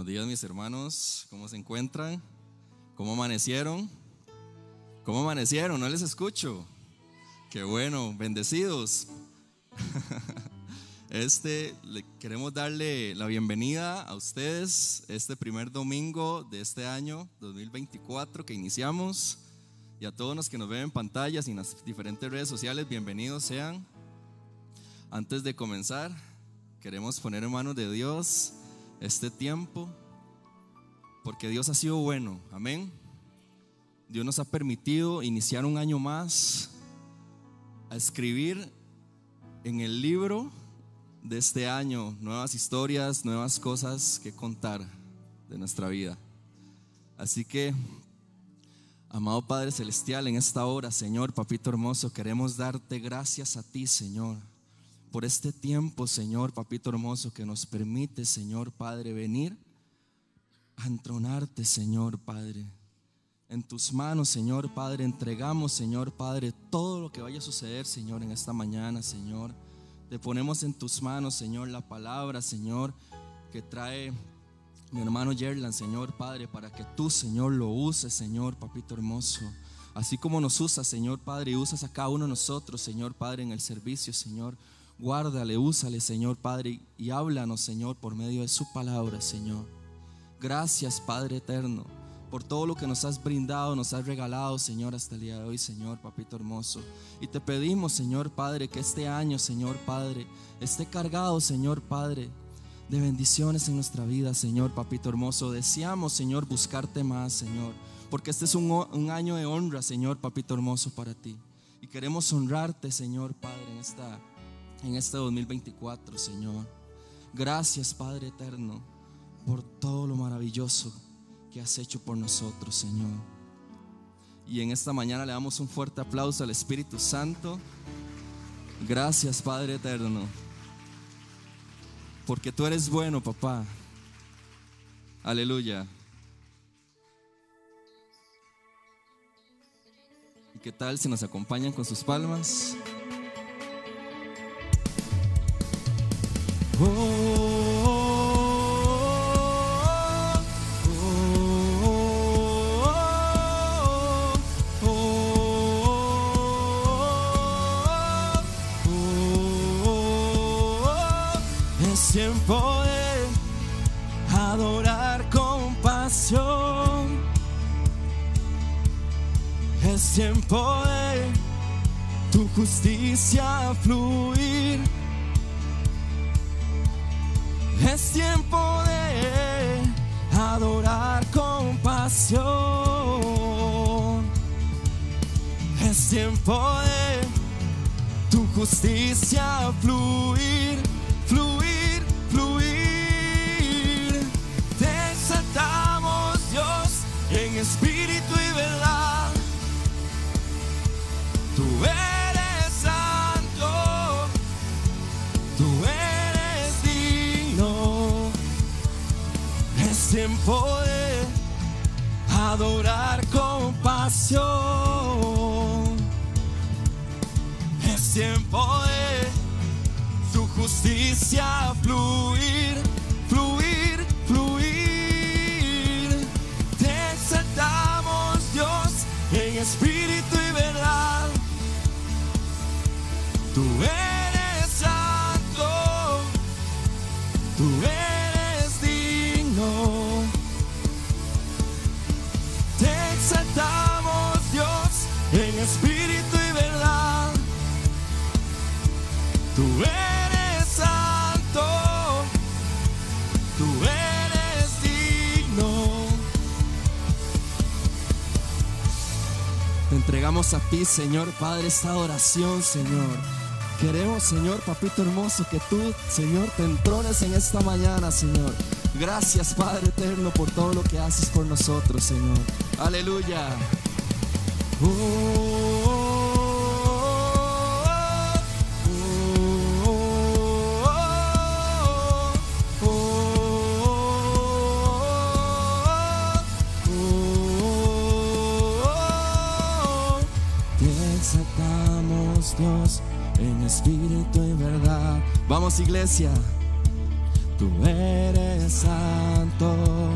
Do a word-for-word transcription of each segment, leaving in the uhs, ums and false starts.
días, mis hermanos. ¿Cómo se encuentran? ¿Cómo amanecieron? ¿Cómo amanecieron? No les escucho. Qué bueno, bendecidos. Este, le queremos darle la bienvenida a ustedes este primer domingo de este año dos mil veinticuatro que iniciamos, y a todos los que nos ven en pantallas y en las diferentes redes sociales, bienvenidos sean. Antes de comenzar, queremos poner en manos de Dios este tiempo, porque Dios ha sido bueno, amén. Dios nos ha permitido iniciar un año más a escribir en el libro de este año nuevas historias, nuevas cosas que contar de nuestra vida. Así que, amado Padre Celestial, en esta hora, Señor, Papito hermoso, queremos darte gracias a ti, Señor, por este tiempo, Señor, Papito hermoso, que nos permite, Señor Padre, venir a entronarte, Señor Padre. En tus manos, Señor Padre, entregamos, Señor Padre, todo lo que vaya a suceder, Señor, en esta mañana, Señor. Te ponemos en tus manos, Señor, la palabra, Señor, que trae mi hermano Yerlan, Señor Padre, para que tú, Señor, lo uses, Señor, Papito hermoso. Así como nos usas, Señor Padre, y usas a cada uno de nosotros, Señor Padre, en el servicio, Señor. Guárdale, úsale, Señor Padre, y háblanos, Señor, por medio de su palabra, Señor. Gracias, Padre eterno, por todo lo que nos has brindado, nos has regalado, Señor, hasta el día de hoy, Señor, Papito hermoso. Y te pedimos, Señor Padre, que este año, Señor Padre, esté cargado, Señor Padre, de bendiciones en nuestra vida, Señor, Papito hermoso. Deseamos, Señor, buscarte más, Señor, porque este es un, un año de honra, Señor, Papito hermoso, para ti. Y queremos honrarte, Señor Padre, en esta, en este dos mil veinticuatro, Señor. Gracias, Padre eterno, por todo lo maravilloso que has hecho por nosotros, Señor. Y en esta mañana le damos un fuerte aplauso al Espíritu Santo. Gracias, Padre eterno, porque tú eres bueno, papá. Aleluya. ¿Y qué tal si nos acompañan con sus palmas? Oh. Tiempo de adorar con pasión. Es tiempo de tu justicia fluir. Es tiempo de adorar con pasión. Es tiempo de tu justicia fluir, fluir, fluir. Te exaltamos, Dios, en espíritu y verdad. Tú eres santo, tú eres digno. Es tiempo de adorar con pasión. Es tiempo de tu justicia fluir, fluir, fluir. Te exaltamos, Dios, en espíritu y verdad. Tú eres santo, tú eres digno. Te exaltamos, Dios, en espíritu y verdad. Tú eres santo, tú eres digno. Te entregamos a ti, Señor Padre, esta adoración, Señor. Queremos, Señor, Papito hermoso, que tú, Señor, te entrones en esta mañana, Señor. Gracias, Padre eterno, por todo lo que haces por nosotros, Señor. Aleluya. Oh. Dios, en espíritu y verdad. Vamos, iglesia. Tú eres santo, santo,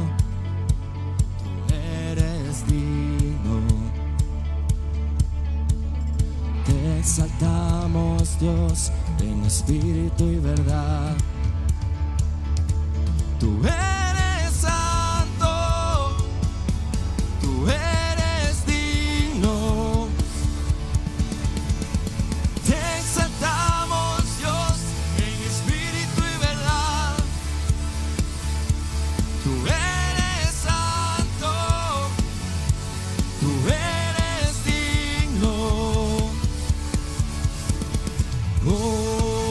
tú eres digno. Te exaltamos, Dios, en espíritu y verdad. Tú eres santo, tú eres digno. Te exaltamos, Dios, en espíritu y verdad. Tú eres santo, tú eres digno. Oh.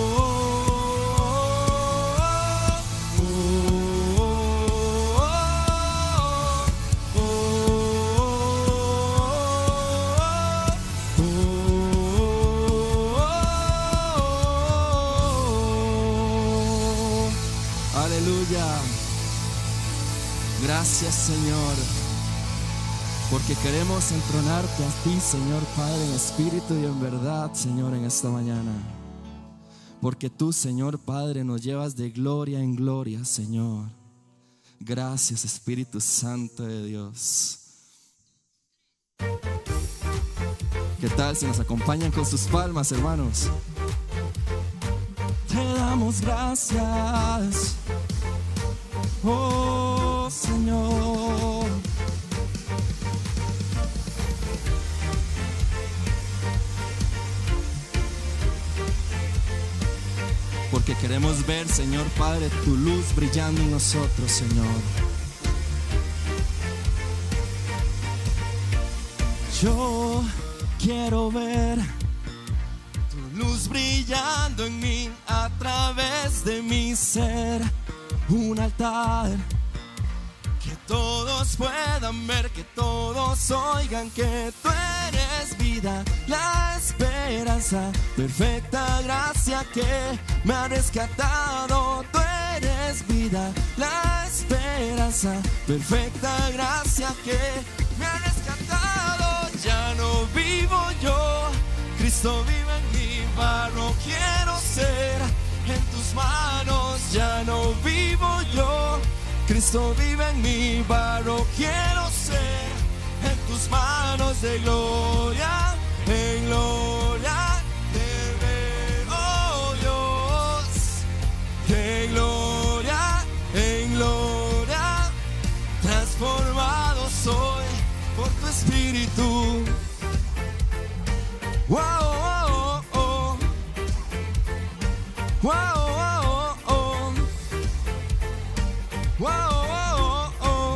Gracias, Señor, porque queremos entronarte a ti, Señor Padre, en espíritu y en verdad, Señor, en esta mañana. Porque tú, Señor Padre, nos llevas de gloria en gloria, Señor. Gracias, Espíritu Santo de Dios. ¿Qué tal si nos acompañan con sus palmas, hermanos? Te damos gracias, oh Señor. Porque queremos ver, Señor Padre, tu luz brillando en nosotros, Señor. Yo quiero ver tu luz brillando en mí a través de mi ser. Un altar que todos puedan ver, que todos oigan que tú eres vida, la esperanza, perfecta gracia que me ha rescatado. Tú eres vida, la esperanza, perfecta gracia que me ha rescatado. Ya no vivo yo, Cristo vive en mí, barro quiero ser en tus manos. Ya no vivo yo, Cristo vive en mí, barro quiero ser en tus manos. De gloria en gloria te veo, oh Dios. De gloria en gloria transformado soy por tu espíritu. Wow, oh, oh, oh. Wow, oh, oh, oh. Wow, oh, oh, oh.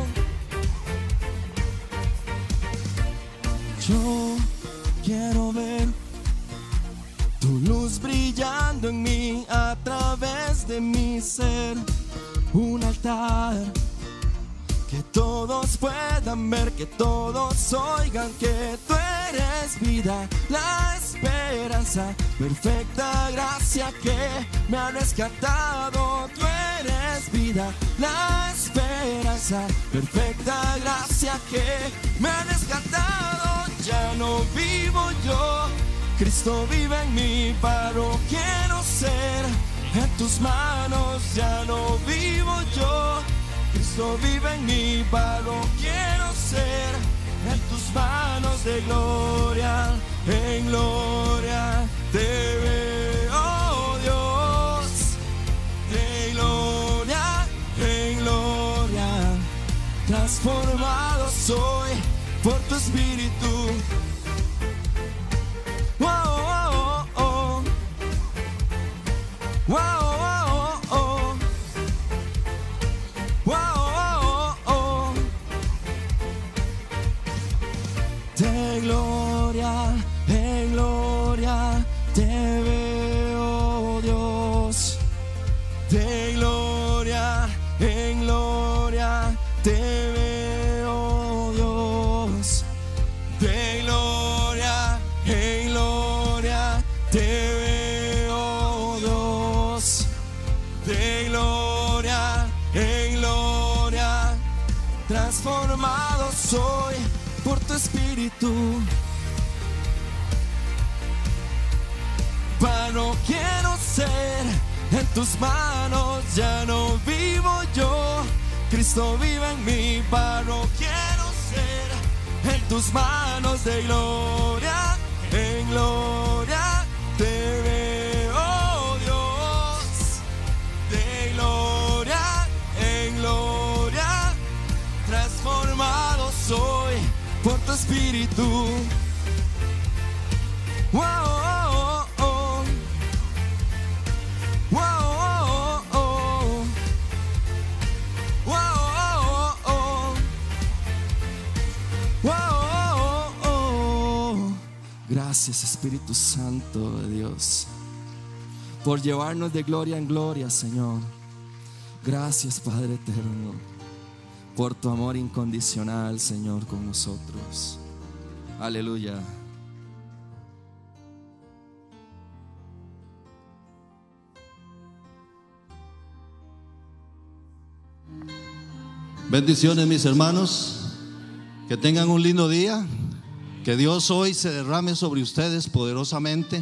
Yo quiero ver tu luz brillando en mí a través de mi ser. Un altar que todos puedan ver, que todos oigan que tú eres vida, la esperanza, perfecta gracia que me ha rescatado. Tú eres vida, la esperanza, perfecta gracia que me ha rescatado. Ya no vivo yo, Cristo vive en mí, paro quiero ser en tus manos. Ya no vivo yo, Cristo vive en mí, paro quiero ser en tus manos. De gloria en gloria te veo, oh Dios. De gloria en gloria transformado soy por tu espíritu. Wow, oh, oh, oh. Wow, oh, oh, oh. Wow, oh, oh, oh. De gloria en gloria te veo, Dios. De gloria en gloria te veo, Dios. De gloria en gloria te veo, Dios. De gloria en gloria transformado soy por tu espíritu. Paro quiero ser en tus manos. Ya no vivo yo, Cristo vive en mi barro, quiero ser en tus manos de gloria, en gloria te veo, Dios, de gloria en gloria, transformado soy por tu espíritu. Wow, oh, oh, oh. Wow, oh, oh, oh. Wow, oh, oh, oh. Wow, oh, oh, oh. Gracias, Espíritu Santo de Dios, por llevarnos de gloria en gloria, Señor. Gracias, Padre eterno, por tu amor incondicional, Señor, con nosotros. Aleluya. Bendiciones, mis hermanos, que tengan un lindo día, que Dios hoy se derrame sobre ustedes poderosamente.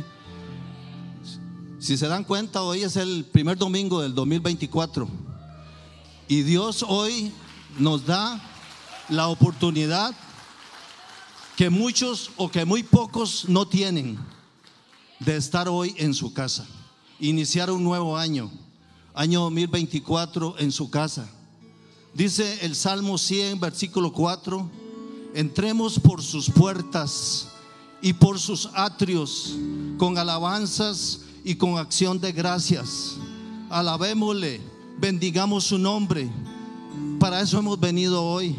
Si se dan cuenta, hoy es el primer domingo del dos mil veinticuatro y Dios hoy nos da la oportunidad que muchos o que muy pocos no tienen, de estar hoy en su casa, iniciar un nuevo año, año dos mil veinticuatro en su casa. Dice el Salmo cien, versículo cuatro: entremos por sus puertas y por sus atrios con alabanzas y con acción de gracias. Alabémosle, bendigamos su nombre. Para eso hemos venido hoy.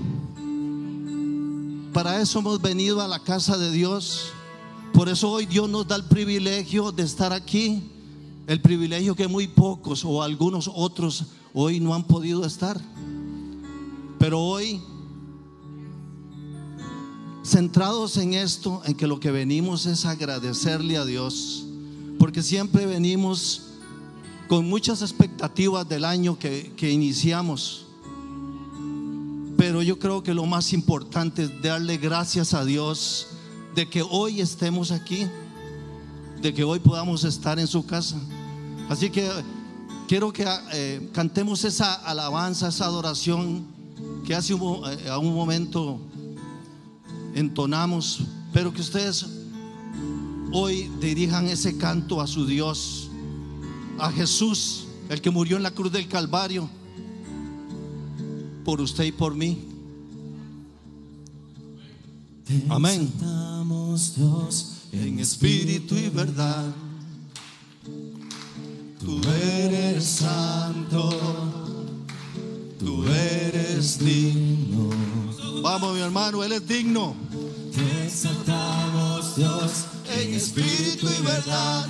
Para eso hemos venido a la casa de Dios. Por eso hoy Dios nos da el privilegio de estar aquí. El privilegio que muy pocos o algunos otros hoy no han podido estar. Pero hoy, centrados en esto, en que lo que venimos es agradecerle a Dios, porque siempre venimos con muchas expectativas del año que, que iniciamos. Pero yo creo que lo más importante es darle gracias a Dios de que hoy estemos aquí, de que hoy podamos estar en su casa. Así que quiero que eh, cantemos esa alabanza, esa adoración que hace un, eh, a un momento entonamos, pero que ustedes hoy dirijan ese canto a su Dios, a Jesús, el que murió en la cruz del Calvario por usted y por mí. Amén. Exaltamos, Dios, En espíritu y verdad, tú eres santo, tú eres digno. Vamos, mi hermano, Él es digno. te exaltamos, Dios, En espíritu y verdad,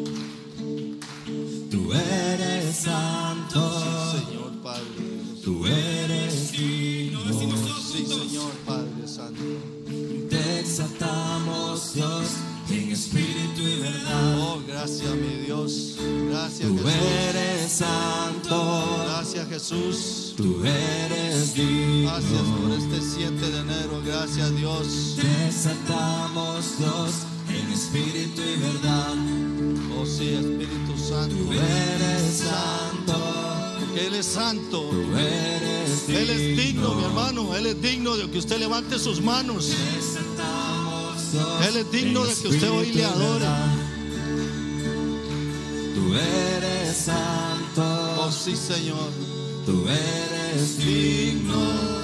tú eres santo, sí, Señor Padre. tú eres digno. Sí, Señor Padre Santo. Te exaltamos, Dios, en espíritu y verdad. Oh, gracias, mi Dios. Gracias, Tú Jesús. eres santo, Gracias, Jesús. tú eres digno. Gracias por este siete de enero. Gracias, Dios. Te exaltamos, Dios, en espíritu y verdad. Oh, sí, Espíritu Santo. Tú eres santo, Porque Él es santo. tú eres digno. Él es digno, mi hermano. Él es digno de que usted levante sus manos. Te exaltamos, Dios, Él es digno en de que usted hoy espíritu le y adore. verdad. Tú eres santo, Oh, sí, Señor. tú eres digno.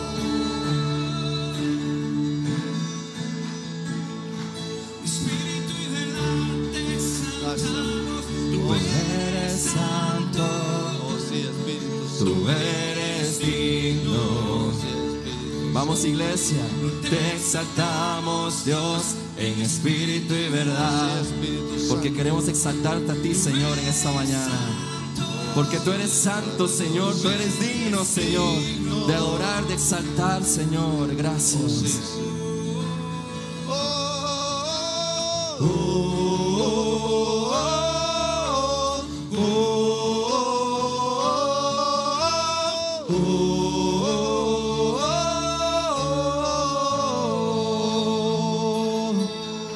Espíritu y verdad, te exaltamos. Tú eres santo, Oh, sí, Espíritu Santo. tú eres digno. Oh, sí, Espíritu. Vamos, iglesia, te exaltamos, Dios, en espíritu y verdad. Sí, Espíritu Santo. Porque queremos exaltarte a ti, Señor, en esta mañana. Porque tú eres santo, Señor. Tú eres digno, Señor, de adorar, de exaltar, Señor. Gracias. Oh, oh, oh, oh, oh, oh, oh.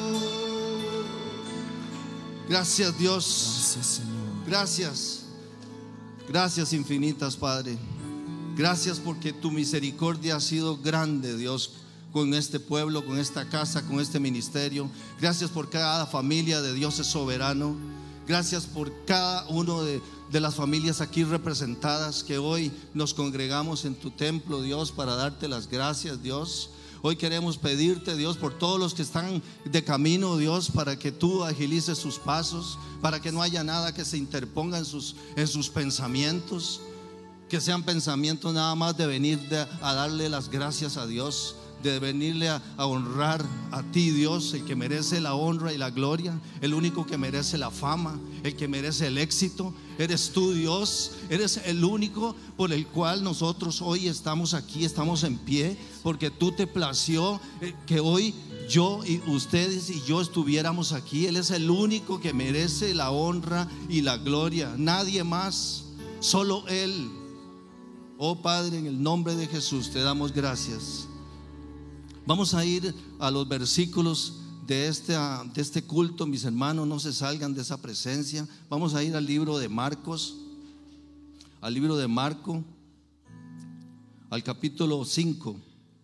Gracias, Dios. Gracias, Señor. Gracias. Gracias infinitas, Padre. Gracias porque tu misericordia ha sido grande, Dios, con este pueblo, con esta casa, con este ministerio. Gracias por cada familia de Dios es soberano. Gracias por cada uno de, de las familias aquí representadas que hoy nos congregamos en tu templo, Dios, para darte las gracias, Dios. Hoy queremos pedirte, Dios, por todos los que están de camino, Dios, para que tú agilices sus pasos, para que no haya nada que se interponga en sus, en sus pensamientos, que sean pensamientos nada más de venir de, a darle las gracias a Dios, de venirle a, a honrar a ti, Dios, el que merece la honra y la gloria, el único que merece la fama, el que merece el éxito. Eres tú, Dios, eres el único por el cual nosotros hoy estamos aquí, estamos en pie, porque tú te plació que hoy yo y ustedes y yo estuviéramos aquí. Él es el único que merece la honra y la gloria, nadie más, solo Él. Oh Padre, en el nombre de Jesús te damos gracias. Vamos a ir a los versículos de este, de este culto, mis hermanos, no se salgan de esa presencia. Vamos a ir al libro de Marcos, al libro de Marco, al capítulo cinco.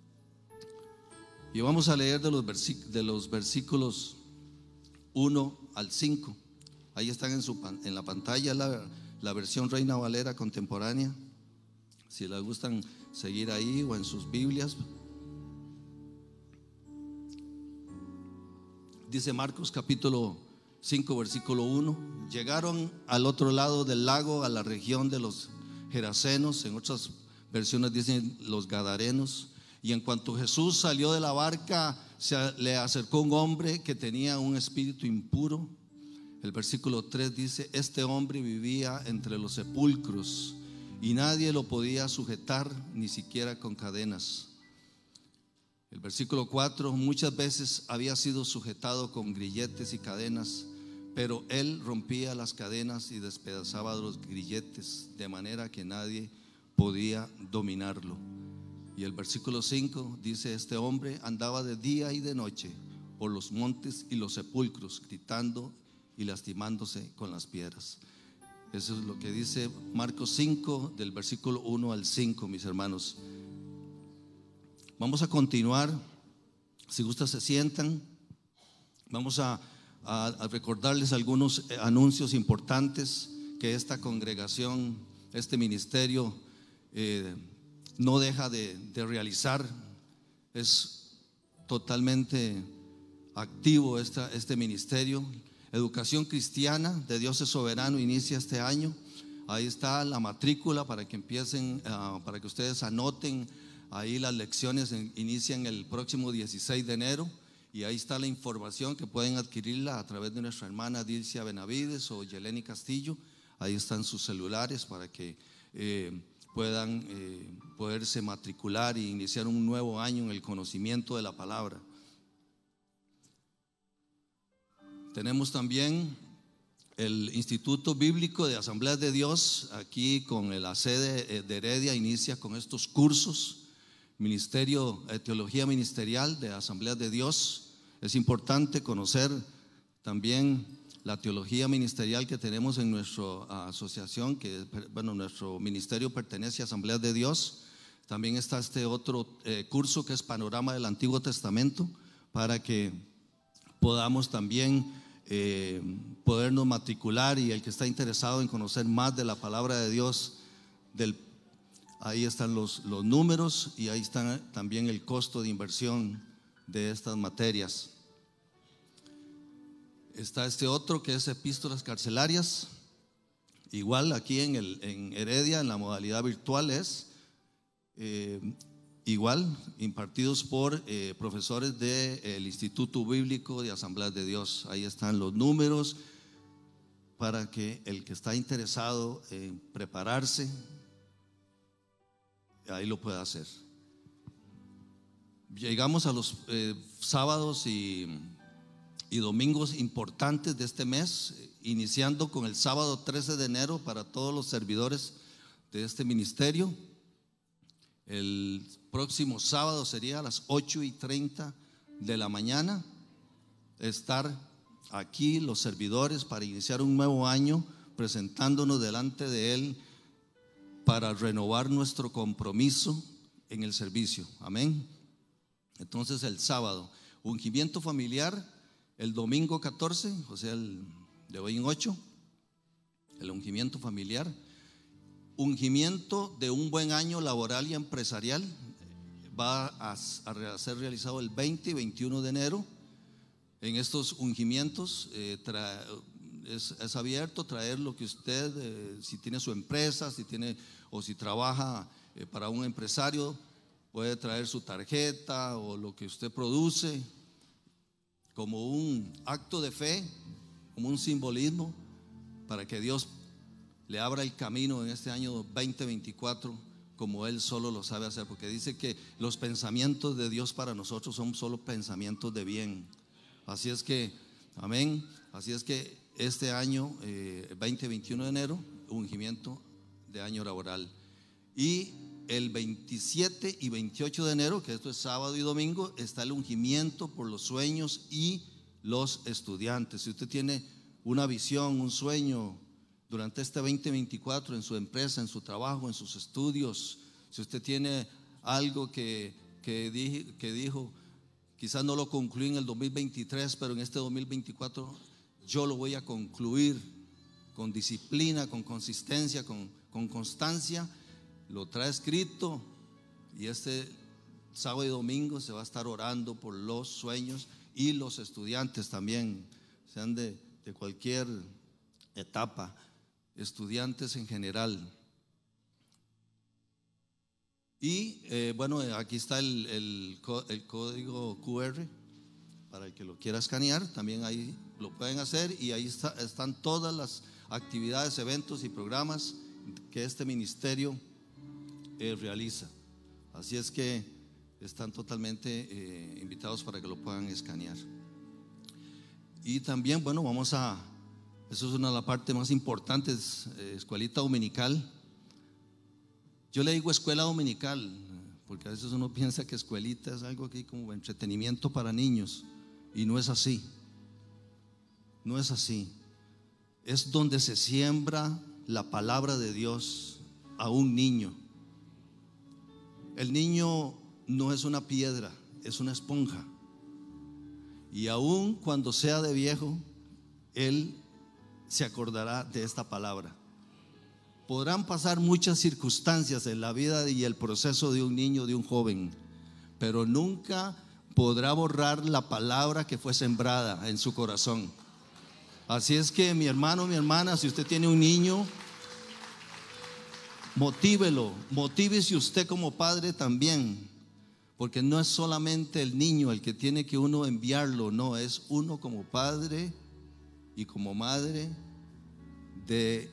Y vamos a leer de los, de los versículos uno al cinco. Ahí están en, su, en la pantalla la, la versión Reina Valera contemporánea. Si les gustan seguir ahí o en sus Biblias. Dice Marcos capítulo cinco versículo uno: llegaron al otro lado del lago, a la región de los Gerasenos, en otras versiones dicen los Gadarenos. Y en cuanto Jesús salió de la barca, se le acercó un hombre que tenía un espíritu impuro. El versículo tres dice: este hombre vivía entre los sepulcros y nadie lo podía sujetar, ni siquiera con cadenas. El versículo cuatro: muchas veces había sido sujetado con grilletes y cadenas, pero él rompía las cadenas y despedazaba los grilletes, de manera que nadie podía dominarlo. Y el versículo cinco dice: este hombre andaba de día y de noche por los montes y los sepulcros, gritando y lastimándose con las piedras. Eso es lo que dice Marcos cinco, del versículo uno al cinco, mis hermanos. Vamos a continuar. Si gustan se sientan. Vamos a, a, a recordarles algunos anuncios importantes que esta congregación, este ministerio eh, no deja de, de realizar. Es totalmente activo esta, este ministerio. Educación cristiana de Dios es soberano inicia este año. Ahí está la matrícula para que empiecen, uh, para que ustedes anoten. Ahí las lecciones inician el próximo dieciséis de enero y ahí está la información que pueden adquirirla a través de nuestra hermana Dilcia Benavides o Yeleni Castillo. Ahí están sus celulares para que eh, puedan eh, poderse matricular e iniciar un nuevo año en el conocimiento de la palabra. Tenemos también el Instituto Bíblico de Asambleas de Dios, aquí con la sede de Heredia, inicia con estos cursos. Ministerio de Teología Ministerial de Asambleas de Dios. Es importante conocer también la teología ministerial que tenemos en nuestra asociación, que bueno, nuestro ministerio pertenece a Asambleas de Dios. También está este otro eh, curso que es Panorama del Antiguo Testamento, para que podamos también eh, podernos matricular, y el que está interesado en conocer más de la palabra de Dios, del ahí están los, los números y ahí está también el costo de inversión de estas materias. Está este otro que es Epístolas Carcelarias. Igual aquí en, el, en Heredia, en la modalidad virtual es eh, igual, impartidos por eh, profesores del Instituto Bíblico de Asambleas de Dios. Ahí están los números para que el que está interesado en prepararse, ahí lo puede hacer. Llegamos a los eh, sábados y, y domingos importantes de este mes, iniciando con el sábado trece de enero para todos los servidores de este ministerio. El próximo sábado sería a las ocho y treinta de la mañana, estar aquí los servidores para iniciar un nuevo año, presentándonos delante de Él para renovar nuestro compromiso en el servicio. Amén. Entonces el sábado, ungimiento familiar. El domingo catorce, o sea, el de hoy en ocho, el ungimiento familiar. Ungimiento de un buen año laboral y empresarial va a, a ser realizado el veinte y veintiuno de enero. En estos ungimientos eh, tra, es, es abierto traer lo que usted, eh, si tiene su empresa, si tiene o si trabaja eh, para un empresario, puede traer su tarjeta o lo que usted produce como un acto de fe, como un simbolismo para que Dios le abra el camino en este año veinte veinticuatro como Él solo lo sabe hacer, porque dice que los pensamientos de Dios para nosotros son solo pensamientos de bien. Así es que, amén, así es que este año eh, veinte veintiuno de enero, ungimiento de año laboral. Y el veintisiete y veintiocho de enero, que esto es sábado y domingo, está el ungimiento por los sueños y los estudiantes. Si usted tiene una visión, un sueño durante este veinte veinticuatro en su empresa, en su trabajo, en sus estudios, si usted tiene algo que, que, dije, que dijo, quizás no lo concluí en el dos mil veintitrés, pero en este dos mil veinticuatro yo lo voy a concluir con disciplina, con consistencia, con, con constancia. Lo trae escrito y este sábado y domingo se va a estar orando por los sueños y los estudiantes también, sean de, de cualquier etapa, estudiantes en general. Y eh, bueno, aquí está el, el, el código cu erre para el que lo quiera escanear, también ahí lo pueden hacer y ahí está, están todas las actividades, eventos y programas que este ministerio Eh, realiza. Así es que están totalmente eh, invitados para que lo puedan escanear. Y también, bueno, vamos a, eso es una de las partes más importantes, eh, escuelita dominical. Yo le digo escuela dominical, porque a veces uno piensa que escuelita es algo aquí como entretenimiento para niños, y no es así. No es así. Es donde se siembra la palabra de Dios a un niño. El niño no es una piedra, es una esponja. Y aún cuando sea de viejo, él se acordará de esta palabra. Podrán pasar muchas circunstancias en la vida y el proceso de un niño, de un joven, pero nunca podrá borrar la palabra que fue sembrada en su corazón. Así es que mi hermano, mi hermana, si usted tiene un niño, motívelo, motívese usted como padre también, porque no es solamente el niño el que tiene que uno enviarlo, no, es uno como padre y como madre de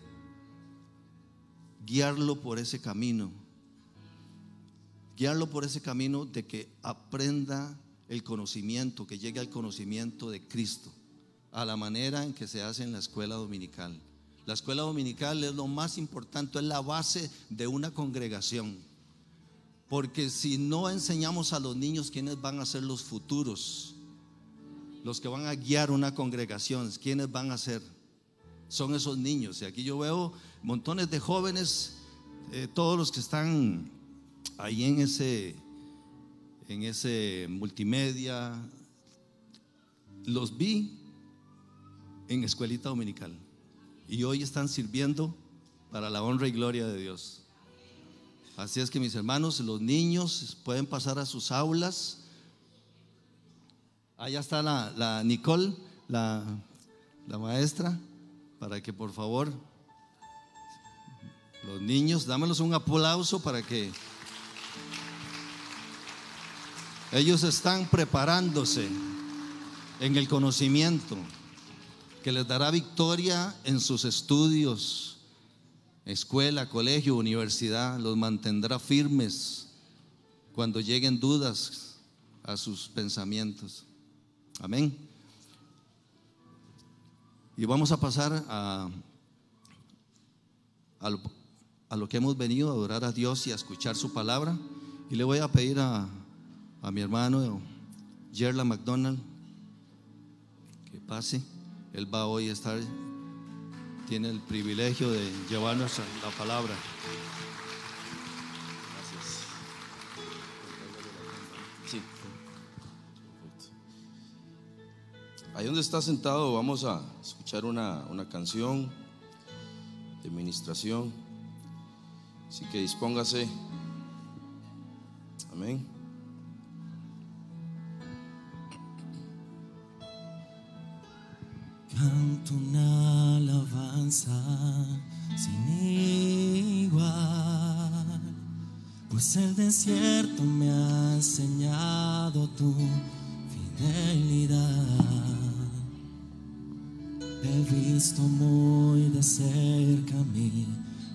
guiarlo por ese camino, guiarlo por ese camino de que aprenda el conocimiento, que llegue al conocimiento de Cristo, a la manera en que se hace en la escuela dominical. La escuela dominical es lo más importante, es la base de una congregación. Porque si no enseñamos a los niños, ¿quiénes van a ser los futuros? Los que van a guiar una congregación, ¿quiénes van a ser? Son esos niños. Y aquí yo veo montones de jóvenes, eh, todos los que están ahí en ese, en ese multimedia, los vi en escuelita dominical. Y hoy están sirviendo para la honra y gloria de Dios. Así es que mis hermanos, los niños pueden pasar a sus aulas. Allá está la, la Nicole, la, la maestra, para que por favor los niños, dámelos un aplauso para que ellos están preparándose en el conocimiento que les dará victoria en sus estudios, escuela, colegio, universidad. Los mantendrá firmes cuando lleguen dudas a sus pensamientos. Amén. Y vamos a pasar a, a, lo, a lo que hemos venido, a adorar a Dios y a escuchar su palabra. Y le voy a pedir a, a mi hermano Yerla McDonald que pase. Él va hoy a estar, tiene el privilegio de llevarnos la palabra. Sí. Ahí donde está sentado vamos a escuchar una, una canción de ministración. Así que dispóngase. Amén. Canto una alabanza sin igual, pues el desierto me ha enseñado tu fidelidad. He visto muy de cerca mi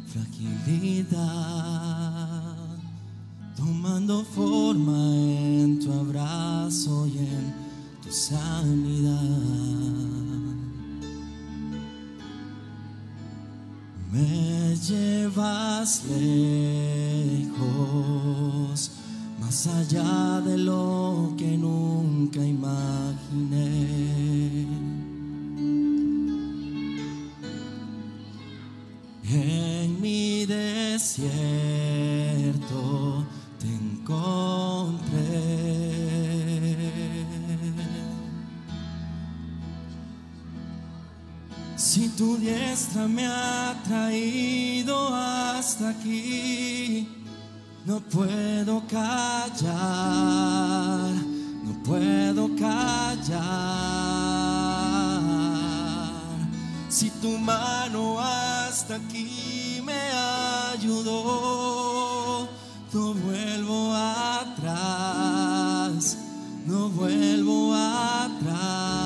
fragilidad, tomando forma en tu abrazo y en tu sanidad. Me llevas lejos, más allá de lo que nunca imaginé. En mi desierto te encontré. Si tu diestra me ha traído hasta aquí, no puedo callar, no puedo callar. Si tu mano hasta aquí me ayudó, no vuelvo atrás, no vuelvo atrás.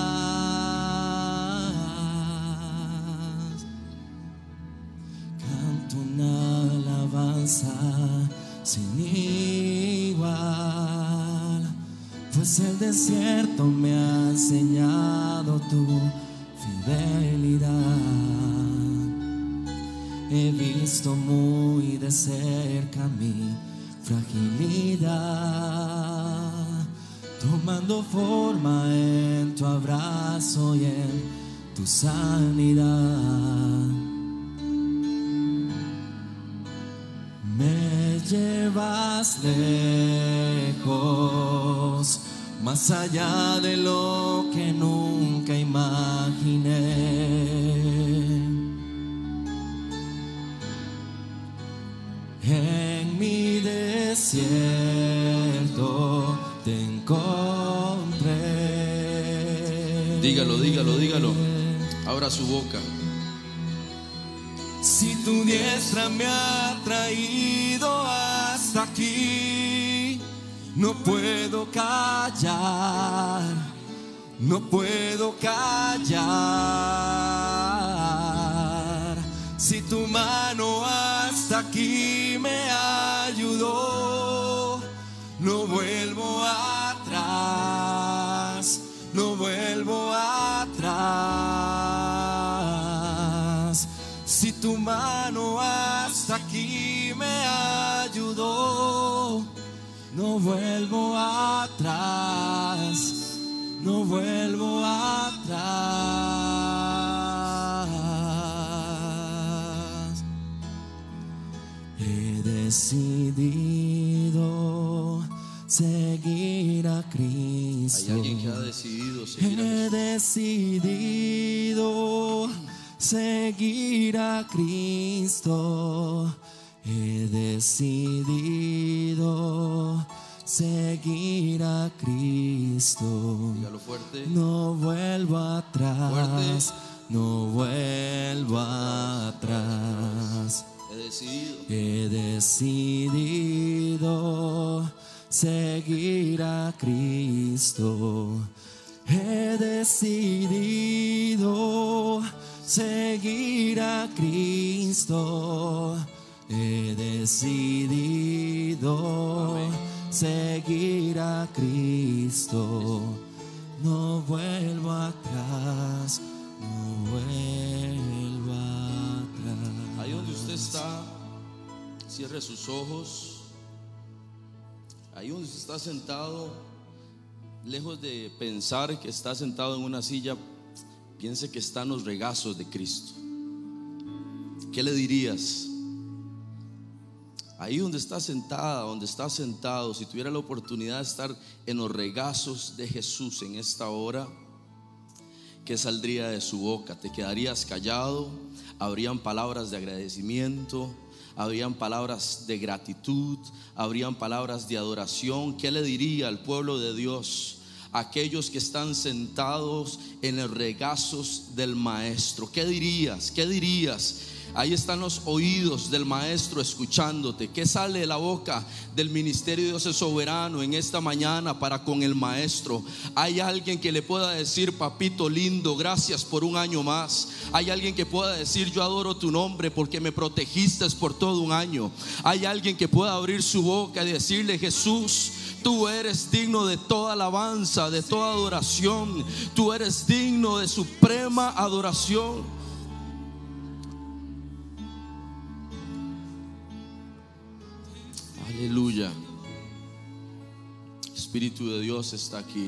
Canto una alabanza sin igual, pues el desierto me ha enseñado tu fidelidad. He visto muy de cerca mi fragilidad, tomando forma en tu abrazo y en tu sanidad. Me llevas lejos, más allá de lo que nunca imaginé. En mi desierto te encontré. Dígalo, dígalo, dígalo. Abra su boca. Si tu diestra me ha traído hasta aquí, no puedo callar, no puedo callar. Si tu mano hasta aquí me ayudó, no vuelvo atrás, no vuelvo atrás. Si tu mano hasta aquí me ayudó, no vuelvo atrás, no vuelvo atrás. He decidido seguir a Cristo. Hay alguien que ha decidido seguir a He Cristo. decidido seguir a Cristo. He decidido seguir a Cristo. Dígalo fuerte. No vuelvo atrás, Fuerte. no vuelvo atrás. He decidido. He decidido seguir a Cristo. He decidido seguir a Cristo. He decidido Amén. seguir a Cristo. No vuelvo atrás, no vuelvo atrás. Ahí donde usted está, cierre sus ojos. Ahí donde usted está sentado, lejos de pensar que está sentado en una silla, piense que está en los regazos de Cristo. ¿Qué le dirías? ahí donde está sentada, donde está sentado, si tuviera la oportunidad de estar en los regazos de Jesús en esta hora, ¿qué saldría de su boca? ¿Te quedarías callado? ¿Habrían palabras de agradecimiento? ¿Habrían palabras de gratitud? ¿Habrían palabras de adoración? ¿Qué le diría al pueblo de Dios, aquellos que están sentados en los regazos del Maestro? ¿Qué dirías? ¿Qué dirías? Ahí están los oídos del Maestro escuchándote. ¿Qué sale de la boca del ministerio de Dios es soberano en esta mañana para con el Maestro? Hay alguien que le pueda decir: papito lindo, gracias por un año más. Hay alguien que pueda decir: yo adoro tu nombre porque me protegiste por todo un año. Hay alguien que pueda abrir su boca y decirle: Jesús, tú eres digno de toda alabanza, de toda adoración. Tú eres digno de suprema adoración. Aleluya. Espíritu de Dios está aquí.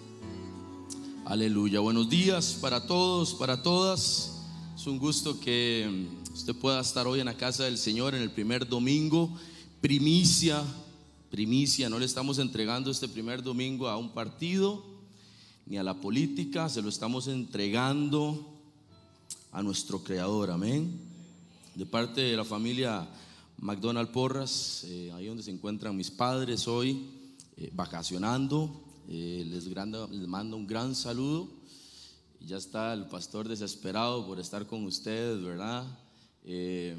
Aleluya. Buenos días para todos, para todas. Es un gusto que usted pueda estar hoy en la casa del Señor en el primer domingo. Primicia, primicia. No le estamos entregando este primer domingo a un partido ni a la política. Se lo estamos entregando a nuestro Creador. Amén. De parte de la familia McDonald Porras, eh, ahí donde se encuentran mis padres hoy, eh, vacacionando, eh, les, grande, les mando un gran saludo. Ya está el pastor desesperado por estar con ustedes, ¿verdad? Eh,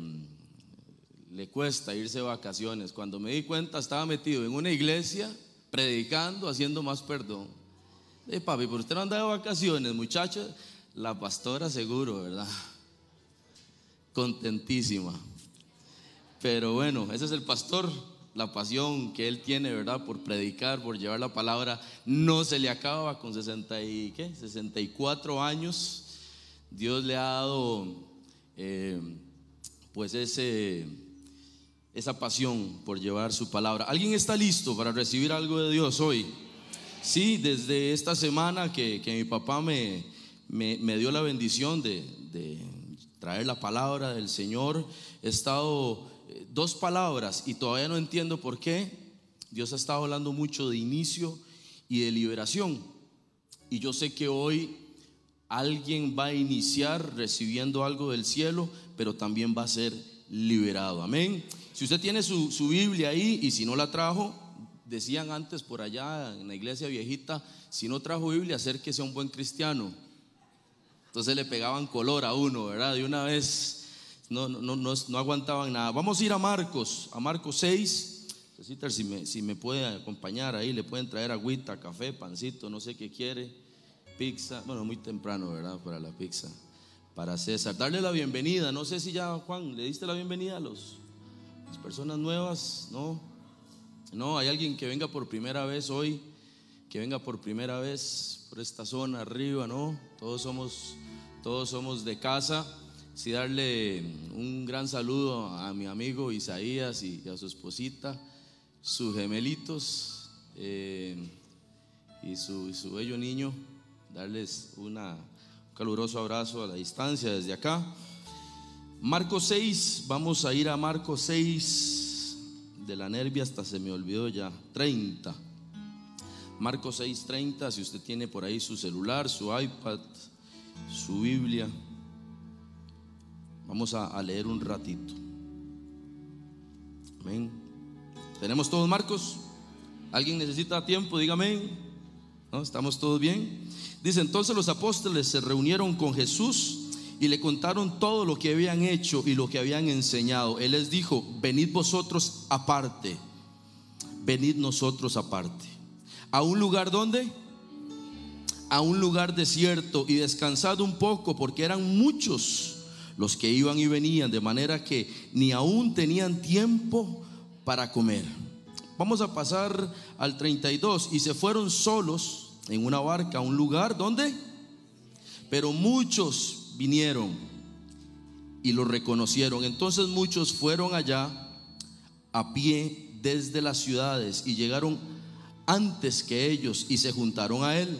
le cuesta irse de vacaciones. Cuando me di cuenta estaba metido en una iglesia, predicando, haciendo más perdón. Eh, papi, ¿por usted no anda de vacaciones, muchachos? La pastora seguro, ¿verdad? Contentísima. Pero bueno, ese es el pastor, la pasión que él tiene, ¿verdad? Por predicar, por llevar la palabra. No se le acaba con sesenta y, ¿qué? sesenta y cuatro años. Dios le ha dado eh, pues ese, esa pasión por llevar su palabra. ¿Alguien está listo para recibir algo de Dios hoy? Sí, desde esta semana que, que mi papá me, me, me dio la bendición de, de traer la palabra del Señor, he estado... Dos palabras y todavía no entiendo por qué. Dios ha estado hablando mucho de inicio y de liberación. Y yo sé que hoy alguien va a iniciar recibiendo algo del cielo, pero también va a ser liberado. Amén. Si usted tiene su, su Biblia ahí, y si no la trajo, decían antes por allá en la iglesia viejita: si no trajo Biblia, acérquese a un buen cristiano. Entonces le pegaban color a uno, ¿verdad? De una vez. No, no, no, no aguantaban nada. Vamos a ir a Marcos, a Marcos seis. Si me, si me puede acompañar ahí, le pueden traer agüita, café, pancito, no sé qué quiere, pizza. Bueno, muy temprano, ¿verdad? Para la pizza. Para César, darle la bienvenida. No sé si ya, Juan, le diste la bienvenida a los, las personas nuevas. No, no, hay alguien que venga por primera vez hoy, que venga por primera vez por esta zona arriba, ¿no? Todos somos, todos somos de casa. Sí, darle un gran saludo a mi amigo Isaías y a su esposita, sus gemelitos eh, y, su, y su bello niño. Darles una, un caluroso abrazo a la distancia desde acá. Marcos seis, vamos a ir a Marcos seis, de la nervia hasta se me olvidó ya, treinta. Marcos seis, treinta, si usted tiene por ahí su celular, su iPad, su Biblia. Vamos a, a leer un ratito. Amén. ¿Tenemos todos Marcos? ¿Alguien necesita tiempo? Dígame. ¿No? ¿Estamos todos bien? Dice: entonces los apóstoles se reunieron con Jesús y le contaron todo lo que habían hecho y lo que habían enseñado. Él les dijo: venid vosotros aparte, venid nosotros aparte. ¿A un lugar donde? A un lugar desierto, y descansad un poco, porque eran muchos los que iban y venían, de manera que ni aún tenían tiempo para comer. Vamos a pasar al treinta y dos. Y se fueron solos en una barca a un lugar donde, pero muchos vinieron y lo reconocieron. Entonces muchos fueron allá a pie desde las ciudades y llegaron antes que ellos y se juntaron a él.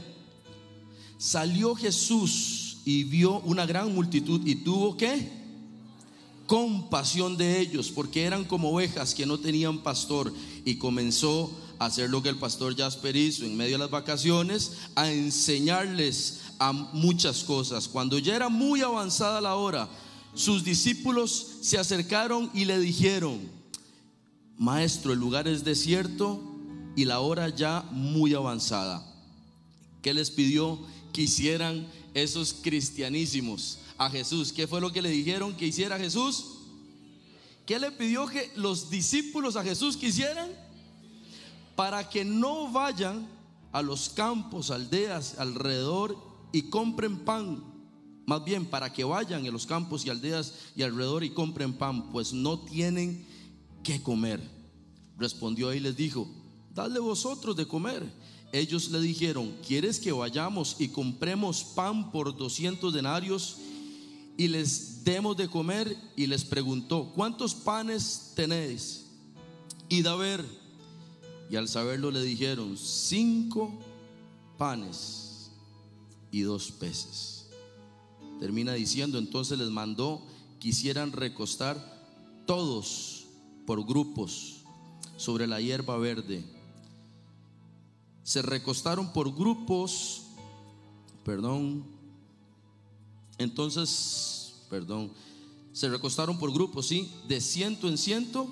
Salió Jesús y vio una gran multitud y tuvo que compasión de ellos, porque eran como ovejas que no tenían pastor, y comenzó a hacer lo que el pastor Jasper hizo en medio de las vacaciones, a enseñarles a muchas cosas. Cuando ya era muy avanzada la hora, sus discípulos se acercaron y le dijeron: Maestro, el lugar es desierto y la hora ya muy avanzada. ¿Qué les pidió que hicieran esos cristianísimos a Jesús? ¿Qué fue lo que le dijeron que hiciera Jesús? ¿Qué le pidió que los discípulos a Jesús que hicieran? Para que no vayan a los campos, aldeas alrededor y compren pan. Más bien, para que vayan a los campos y aldeas y alrededor y compren pan, pues no tienen que comer. Respondió y les dijo: dadle vosotros de comer. Ellos le dijeron: ¿quieres que vayamos y compremos pan por doscientos denarios y les demos de comer? Y les preguntó: ¿cuántos panes tenéis? Id a ver. Y al saberlo le dijeron: cinco panes y dos peces. Termina diciendo: entonces les mandó que hicieran recostar todos por grupos sobre la hierba verde. Se recostaron por grupos, perdón, entonces, perdón, se recostaron por grupos, sí, de ciento en ciento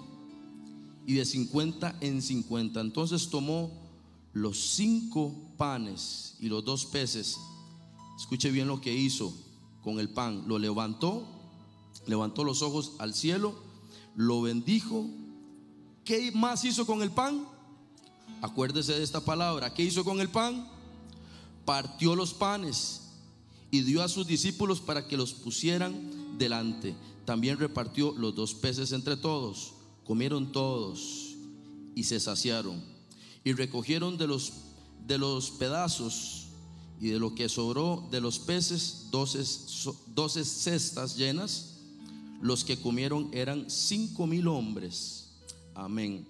y de cincuenta en cincuenta. Entonces tomó los cinco panes y los dos peces. Escuche bien lo que hizo con el pan. Lo levantó, levantó los ojos al cielo, lo bendijo. ¿Qué más hizo con el pan? Acuérdese de esta palabra. ¿Qué hizo con el pan? Partió los panes y dio a sus discípulos para que los pusieran delante. También repartió los dos peces entre todos. Comieron todos y se saciaron, y recogieron de los, de los pedazos y de lo que sobró de los peces doce, doce cestas llenas. Los que comieron eran cinco mil hombres. Amén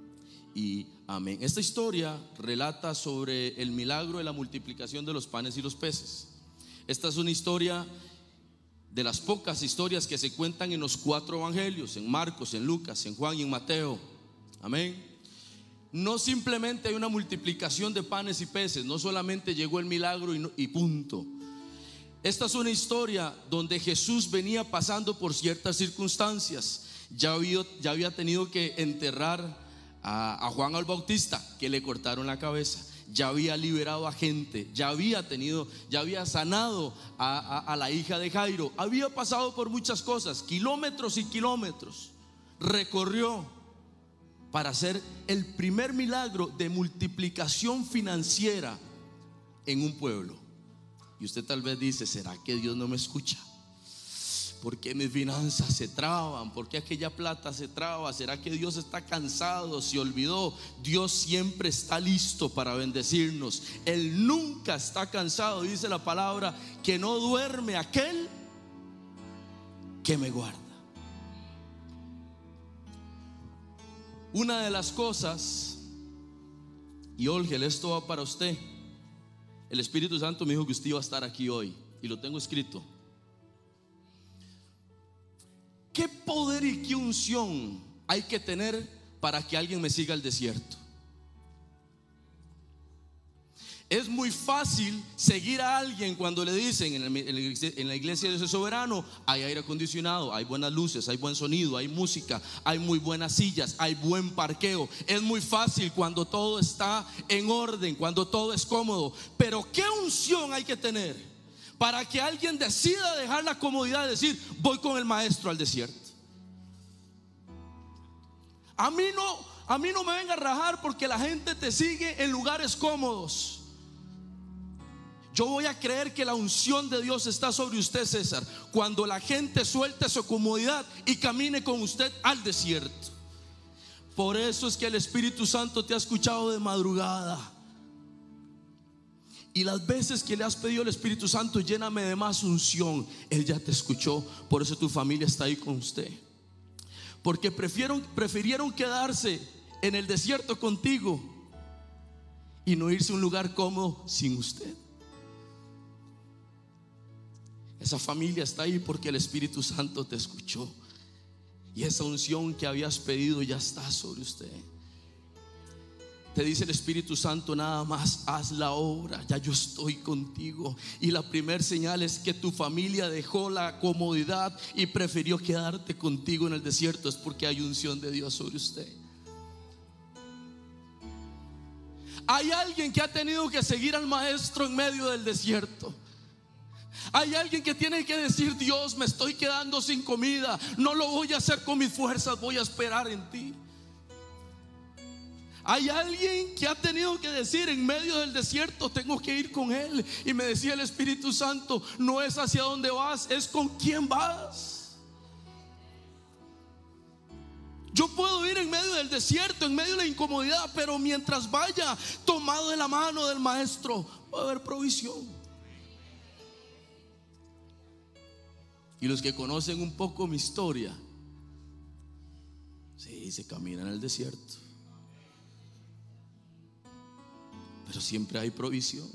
y amén. Esta historia relata sobre el milagro de la multiplicación de los panes y los peces. Esta es una historia de las pocas historias que se cuentan en los cuatro evangelios: en Marcos, en Lucas, en Juan y en Mateo. Amén. No simplemente hay una multiplicación de panes y peces, no solamente llegó el milagro y, no, y punto. Esta es una historia donde Jesús venía pasando por ciertas circunstancias. Ya había, ya había tenido que enterrar a, a Juan el Bautista, que le cortaron la cabeza. Ya había liberado a gente, ya había tenido, ya había sanado a, a, a la hija de Jairo. Había pasado por muchas cosas, kilómetros y kilómetros recorrió para hacer el primer milagro de multiplicación financiera en un pueblo. Y usted tal vez dice: ¿será que Dios no me escucha? ¿Por qué mis finanzas se traban? ¿Por qué aquella plata se traba? ¿Será que Dios está cansado? ¿Se olvidó? Dios siempre está listo para bendecirnos. Él nunca está cansado. Dice la palabra que no duerme aquel que me guarda. Una de las cosas, y Olgel, esto va para usted. El Espíritu Santo me dijo que usted iba a estar aquí hoy, y lo tengo escrito. ¿Qué poder y qué unción hay que tener para que alguien me siga al desierto? Es muy fácil seguir a alguien cuando le dicen: en la iglesia de Dios es soberano, hay aire acondicionado, hay buenas luces, hay buen sonido, hay música, hay muy buenas sillas, hay buen parqueo. Es muy fácil cuando todo está en orden, cuando todo es cómodo. Pero ¿qué unción hay que tener para que alguien decida dejar la comodidad de decir: voy con el maestro al desierto? A mí no, a mí no me venga a rajar porque la gente te sigue en lugares cómodos. Yo voy a creer que la unción de Dios está sobre usted, César, cuando la gente suelte su comodidad y camine con usted al desierto. Por eso es que el Espíritu Santo te ha escuchado de madrugada. Y las veces que le has pedido al Espíritu Santo: lléname de más unción, Él ya te escuchó. Por eso tu familia está ahí con usted, porque prefirieron, prefirieron quedarse en el desierto contigo y no irse a un lugar cómodo sin usted. Esa familia está ahí porque el Espíritu Santo te escuchó. Y esa unción que habías pedido ya está sobre usted. Te dice el Espíritu Santo: nada más haz la obra, ya yo estoy contigo. Y la primer señal es que tu familia dejó la comodidad y prefirió quedarte contigo en el desierto. Es porque hay unción de Dios sobre usted. Hay alguien que ha tenido que seguir al maestro en medio del desierto. Hay alguien que tiene que decir: Dios, me estoy quedando sin comida, no lo voy a hacer con mis fuerzas, voy a esperar en ti. Hay alguien que ha tenido que decir: en medio del desierto tengo que ir con Él. Y me decía el Espíritu Santo: no es hacia dónde vas, es con quién vas. Yo puedo ir en medio del desierto, en medio de la incomodidad, pero mientras vaya tomado de la mano del maestro, va a haber provisión. Y los que conocen un poco mi historia, sí, se camina en el desierto, pero siempre hay provisión.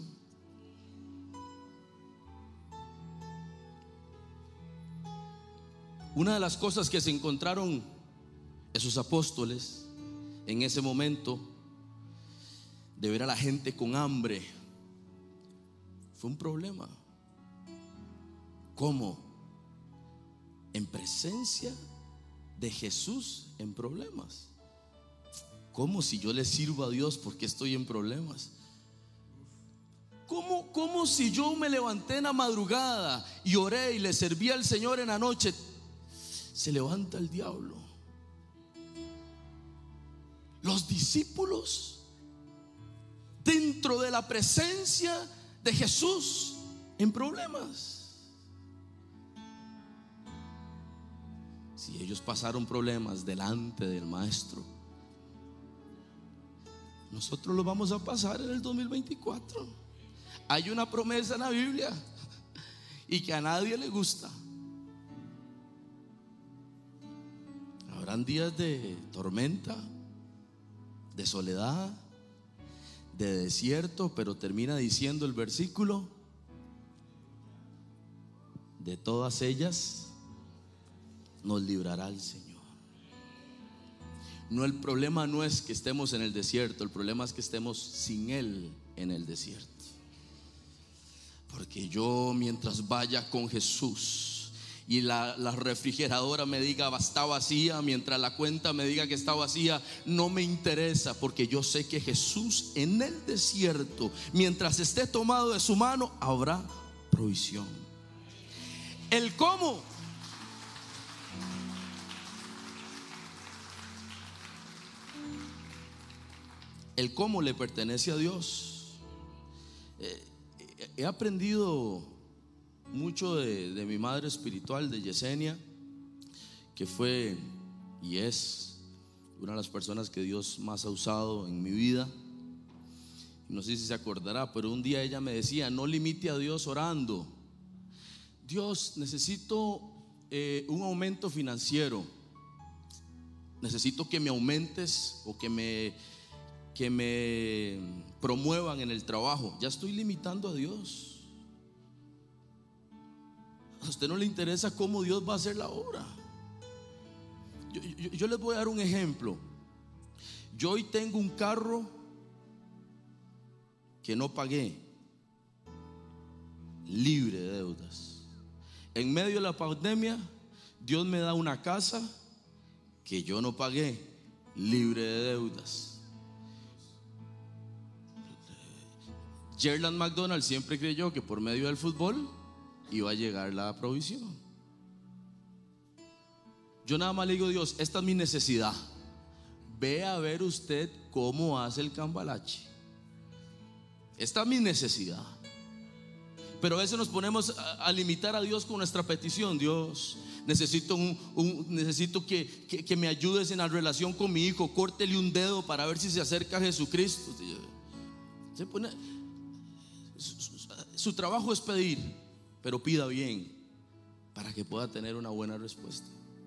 Una de las cosas que se encontraron esos apóstoles en ese momento, de ver a la gente con hambre, fue un problema. ¿Cómo? En presencia de Jesús en problemas. ¿Cómo si yo le sirvo a Dios porque estoy en problemas? ¿Cómo, cómo si yo me levanté en la madrugada y oré y le serví al Señor en la noche, se levanta el diablo? Los discípulos dentro de la presencia de Jesús en problemas. Si ellos pasaron problemas delante del maestro, nosotros lo vamos a pasar en el dos mil veinticuatro. Hay una promesa en la Biblia y que a nadie le gusta. Habrán días de tormenta, de soledad, de desierto, pero termina diciendo el versículo: de todas ellas nos librará el Señor. No, el problema no es que estemos en el desierto, el problema es que estemos sin Él en el desierto. Porque yo, mientras vaya con Jesús y la, la refrigeradora me diga está vacía, mientras la cuenta me diga que está vacía, no me interesa, porque yo sé que Jesús en el desierto, mientras esté tomado de su mano, habrá provisión. El cómo, el cómo le pertenece a Dios. Eh, he aprendido mucho de, de mi madre espiritual, de Yesenia, que fue y es una de las personas que Dios más ha usado en mi vida. No sé si se acordará, pero un día ella me decía: no limite a Dios orando. Dios, necesito eh, un aumento financiero, necesito que me aumentes o que me que me promuevan en el trabajo. Ya estoy limitando a Dios. A usted no le interesa cómo Dios va a hacer la obra. Yo, yo, yo les voy a dar un ejemplo. Yo hoy tengo un carro que no pagué, libre de deudas. En medio de la pandemia, Dios me da una casa que yo no pagué, libre de deudas. Gerland McDonald siempre creyó que por medio del fútbol iba a llegar la provisión. Yo nada más le digo: Dios, esta es mi necesidad. Ve a ver usted cómo hace el cambalache. Esta es mi necesidad. Pero a veces nos ponemos a, a limitar a Dios con nuestra petición. Dios, necesito, un, un, necesito que, que, que me ayudes en la relación con mi hijo. Córtele un dedo para ver si se acerca a Jesucristo. Se pone, su, su, su trabajo es pedir, pero pida bien para que pueda tener una buena respuesta.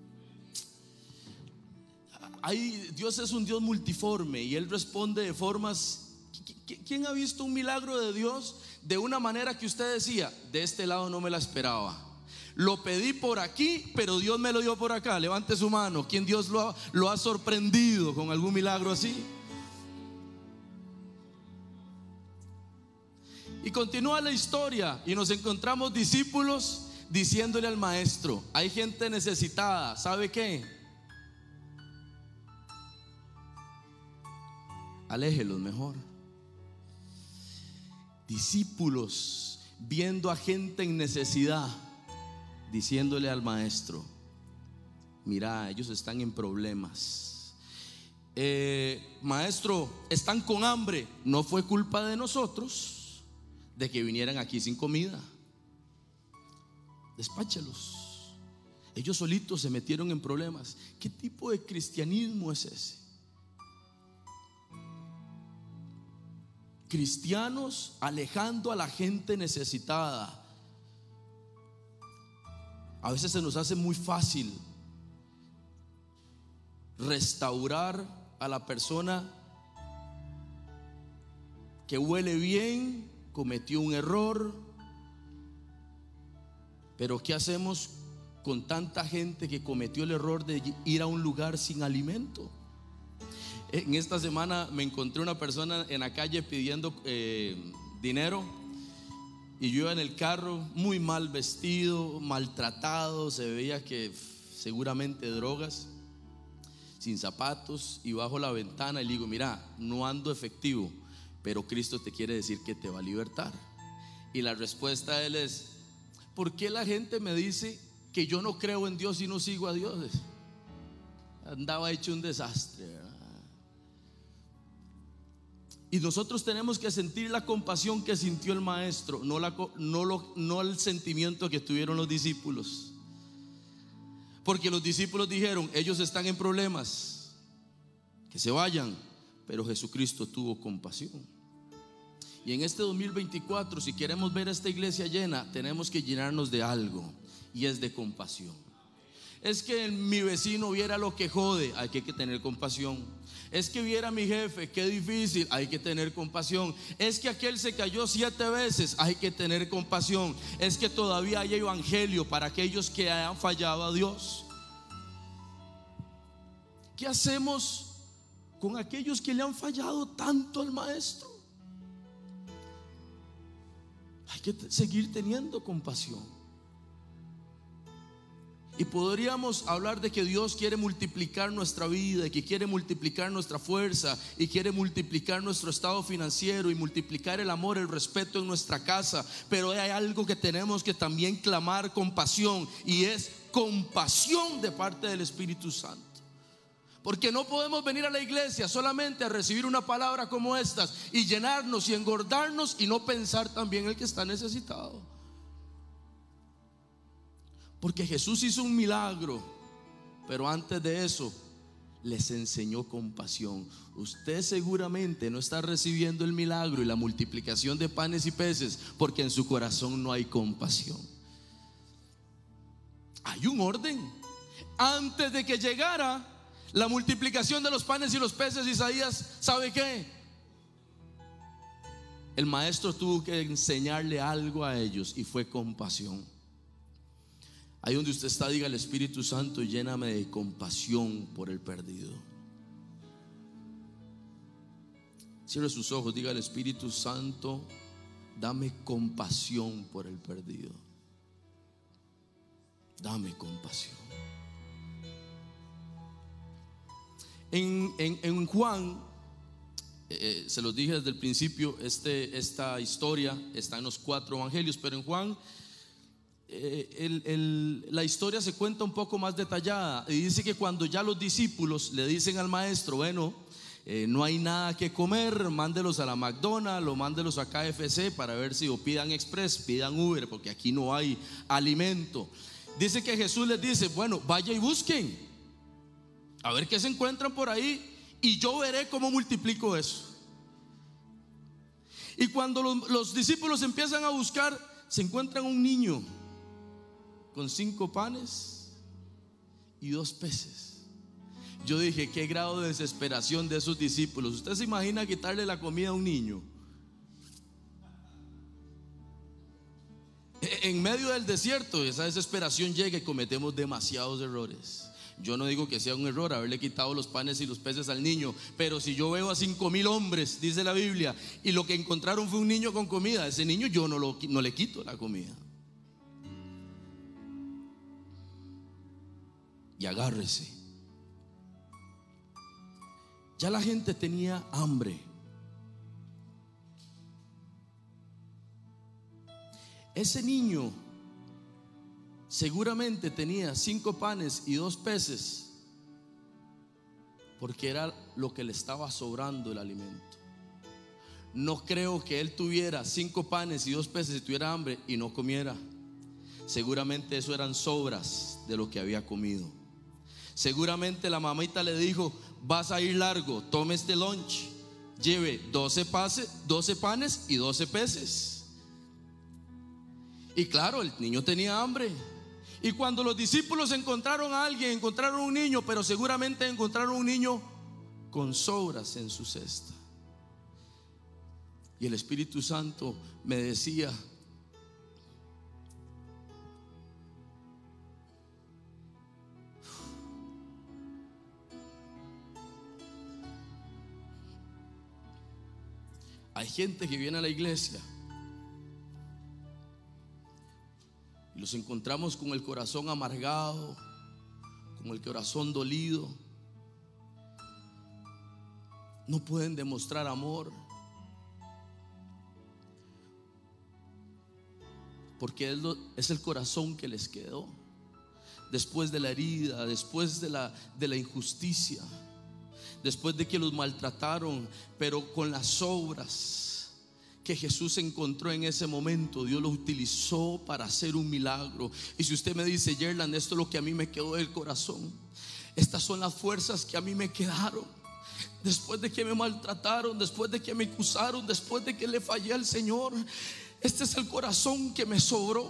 Hay, Dios es un Dios multiforme y Él responde de formas. ¿Quién ha visto un milagro de Dios de una manera que usted decía: de este lado no me la esperaba? Lo pedí por aquí, pero Dios me lo dio por acá. Levante su mano. ¿Quién Dios lo ha, lo ha sorprendido con algún milagro así? Y continúa la historia y nos encontramos discípulos diciéndole al maestro: hay gente necesitada, ¿sabe qué? Aléjelos mejor. Discípulos viendo a gente en necesidad, diciéndole al maestro: mira, ellos están en problemas. eh, Maestro, están con hambre. No fue culpa de nosotros de que vinieran aquí sin comida. Despáchelos. Ellos solitos se metieron en problemas. ¿Qué tipo de cristianismo es ese? Cristianos alejando a la gente necesitada. A veces se nos hace muy fácil restaurar a la persona que huele bien, cometió un error. Pero ¿qué hacemos con tanta gente que cometió el error de ir a un lugar sin alimento? En esta semana me encontré una persona en la calle pidiendo eh, dinero, y yo iba en el carro muy mal vestido, maltratado, se veía que seguramente drogas, sin zapatos, y bajo la ventana y le digo: mira, no ando efectivo, pero Cristo te quiere decir que te va a libertar. Y la respuesta de él es: ¿por qué la gente me dice que yo no creo en Dios y no sigo a Dios? Andaba hecho un desastre, ¿verdad? Y nosotros tenemos que sentir la compasión que sintió el maestro, no, la, no, lo, no el sentimiento que tuvieron los discípulos. Porque los discípulos dijeron: ellos están en problemas, que se vayan. Pero Jesucristo tuvo compasión. Y en este dos mil veinticuatro, si queremos ver a esta iglesia llena, tenemos que llenarnos de algo, y es de compasión. Es que mi vecino viera lo que jode, hay que tener compasión. Es que viera a mi jefe, qué difícil, hay que tener compasión. Es que aquel se cayó siete veces, hay que tener compasión. Es que todavía hay evangelio para aquellos que hayan fallado a Dios. ¿Qué hacemos con aquellos que le han fallado tanto al maestro? Hay que seguir teniendo compasión. Y podríamos hablar de que Dios quiere multiplicar nuestra vida, y que quiere multiplicar nuestra fuerza, y quiere multiplicar nuestro estado financiero, y multiplicar el amor, el respeto en nuestra casa. Pero hay algo que tenemos que también clamar: compasión. Y es compasión de parte del Espíritu Santo. Porque no podemos venir a la iglesia solamente a recibir una palabra como estas y llenarnos y engordarnos, y no pensar también en el que está necesitado. Porque Jesús hizo un milagro, pero antes de eso les enseñó compasión. Usted seguramente no está recibiendo el milagro y la multiplicación de panes y peces porque en su corazón no hay compasión. Hay un orden. Antes de que llegara la multiplicación de los panes y los peces, Isaías, ¿sabe qué? El maestro tuvo que enseñarle algo a ellos, y fue compasión. Ahí donde usted está, diga al Espíritu Santo: lléname de compasión por el perdido. Cierre sus ojos, diga al Espíritu Santo: dame compasión por el perdido. Dame compasión. En, en, en Juan, eh, se los dije desde el principio, este, esta historia está en los cuatro evangelios, pero en Juan eh, el, el, la historia se cuenta un poco más detallada, y dice que cuando ya los discípulos le dicen al maestro: bueno, eh, no hay nada que comer, mándelos a la McDonald's o mándelos a K F C para ver si, o pidan Express, pidan Uber, porque aquí no hay alimento. Dice que Jesús les dice: bueno, vaya y busquen, a ver qué se encuentran por ahí, y yo veré cómo multiplico eso. Y cuando los, los discípulos empiezan a buscar, se encuentran un niño con cinco panes y dos peces. Yo dije: qué grado de desesperación de esos discípulos. ¿Usted se imagina quitarle la comida a un niño? En medio del desierto, esa desesperación llega y cometemos demasiados errores. Yo no digo que sea un error haberle quitado los panes y los peces al niño, pero si yo veo a cinco mil hombres, dice la Biblia, y lo que encontraron fue un niño con comida, ese niño yo no, lo, no le quito la comida. Y agárrese. Ya la gente tenía hambre. Ese niño seguramente tenía cinco panes y dos peces, porque era lo que le estaba sobrando el alimento. No creo que él tuviera cinco panes y dos peces y tuviera hambre y no comiera. Seguramente eso eran sobras de lo que había comido. Seguramente la mamita le dijo: vas a ir largo, tome este lunch, lleve doce panes y doce peces. Y claro, el niño tenía hambre. Y cuando los discípulos encontraron a alguien, encontraron un niño, pero seguramente encontraron un niño con sobras en su cesta. Y el Espíritu Santo me decía: hay gente que viene a la iglesia y los encontramos con el corazón amargado, con el corazón dolido. No pueden demostrar amor, porque es, lo, es el corazón que les quedó después de la herida, después de la, de la injusticia, después de que los maltrataron, pero con las obras que Jesús encontró en ese momento, Dios lo utilizó para hacer un milagro. Y si usted me dice: Yerland, esto es lo que a mí me quedó del corazón, estas son las fuerzas que a mí me quedaron después de que me maltrataron, después de que me acusaron, después de que le fallé al Señor, este es el corazón que me sobró.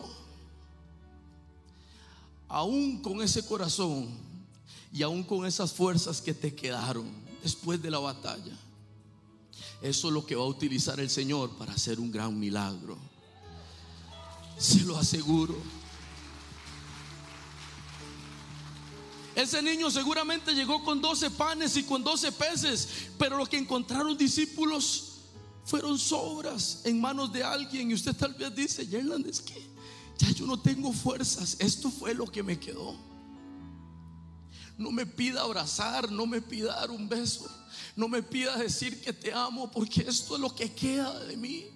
Aún con ese corazón y aún con esas fuerzas que te quedaron después de la batalla, eso es lo que va a utilizar el Señor para hacer un gran milagro. Se lo aseguro. Ese niño seguramente llegó con doce panes y con doce peces, pero lo que encontraron discípulos fueron sobras en manos de alguien. Y usted tal vez dice: Yerland, es que ya yo no tengo fuerzas, esto fue lo que me quedó. No me pida abrazar, no me pida dar un beso, no me pida decir que te amo, porque esto es lo que queda de mí.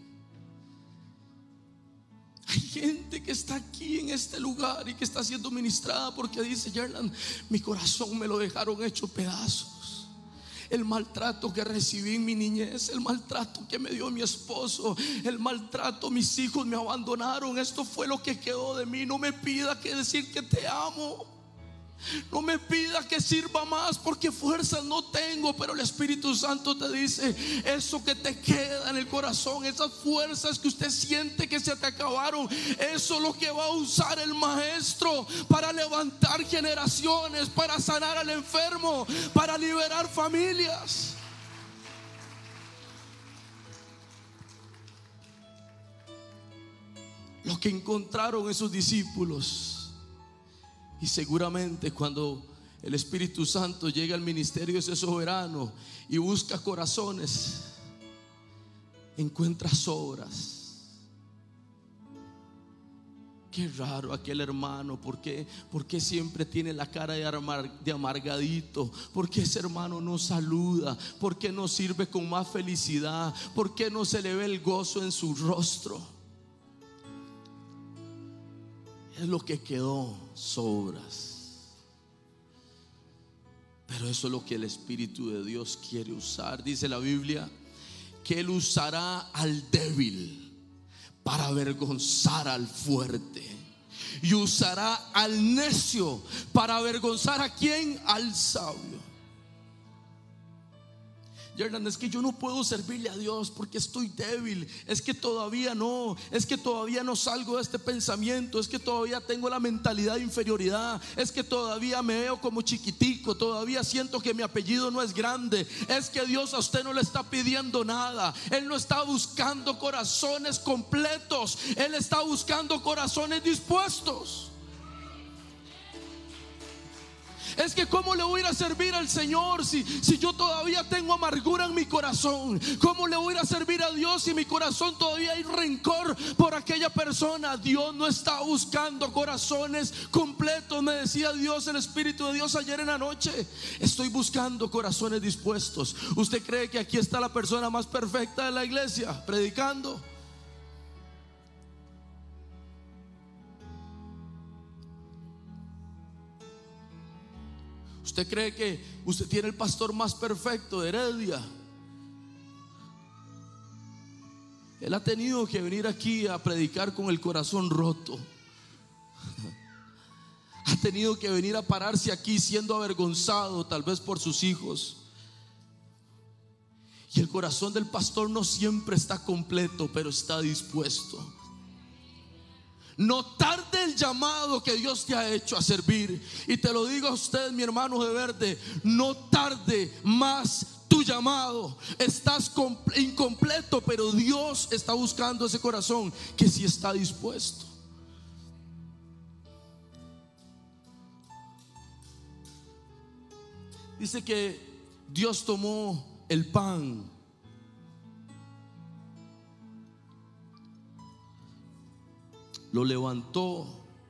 Hay gente que está aquí en este lugar y que está siendo ministrada porque dice: Yerland, mi corazón me lo dejaron hecho pedazos. El maltrato que recibí en mi niñez, el maltrato que me dio mi esposo, el maltrato, mis hijos me abandonaron, esto fue lo que quedó de mí. No me pida que decir que te amo, no me pida que sirva más, porque fuerzas no tengo. Pero el Espíritu Santo te dice: eso que te queda en el corazón, esas fuerzas que usted siente que se te acabaron, eso es lo que va a usar el Maestro para levantar generaciones, para sanar al enfermo, para liberar familias. Lo que encontraron esos discípulos. Y seguramente cuando el Espíritu Santo llega al ministerio ese soberano y busca corazones, encuentra sobras. Qué raro aquel hermano, ¿por qué, por qué siempre tiene la cara de, amar, de amargadito? ¿Por qué ese hermano no saluda? ¿Por qué no sirve con más felicidad? ¿Por qué no se le ve el gozo en su rostro? Es lo que quedó, sobras. Pero eso es lo que el Espíritu de Dios quiere usar. Dice la Biblia que Él usará al débil para avergonzar al fuerte, y usará al necio para avergonzar ¿a quién? Al sabio. Yernan, es que yo no puedo servirle a Dios porque estoy débil, es que todavía no, es que todavía no salgo de este pensamiento, es que todavía tengo la mentalidad de inferioridad, es que todavía me veo como chiquitico, todavía siento que mi apellido no es grande. Es que Dios a usted no le está pidiendo nada, Él no está buscando corazones completos, Él está buscando corazones dispuestos. Es que ¿cómo le voy a ir a servir al Señor si, si yo todavía tengo amargura en mi corazón? ¿Cómo le voy a ir a servir a Dios si en mi corazón todavía hay rencor por aquella persona? Dios no está buscando corazones completos. Me decía Dios, el Espíritu de Dios ayer en la noche: estoy buscando corazones dispuestos. ¿Usted cree que aquí está la persona más perfecta de la iglesia predicando? ¿Usted cree que usted tiene el pastor más perfecto de Heredia? Él ha tenido que venir aquí a predicar con el corazón roto. Ha tenido que venir a pararse aquí siendo avergonzado tal vez por sus hijos. Y el corazón del pastor no siempre está completo, pero está dispuesto. No tarde el llamado que Dios te ha hecho a servir. Y te lo digo a usted, mi hermano de verde, no tarde más tu llamado. Estás incompleto, pero Dios está buscando ese corazón que sí está dispuesto. Dice que Dios tomó el pan, lo levantó,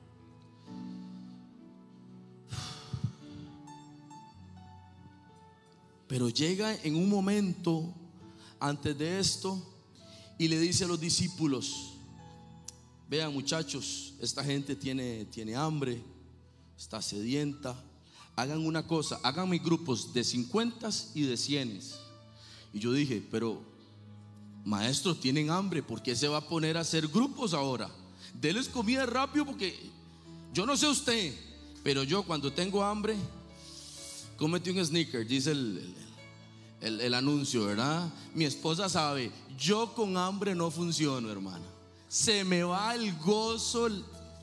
pero llega en un momento antes de esto y le dice a los discípulos: vean, muchachos, esta gente tiene, tiene hambre, está sedienta. Hagan una cosa, hagan mis grupos de cincuenta y de cien. Y yo dije: pero maestro, tienen hambre, ¿por qué se va a poner a hacer grupos ahora? Deles comida rápido, porque yo no sé usted, pero yo cuando tengo hambre, cómete un sneaker, dice el, el, el, el anuncio, ¿verdad? Mi esposa sabe, yo con hambre no funciono, hermana. Se me va el gozo. El...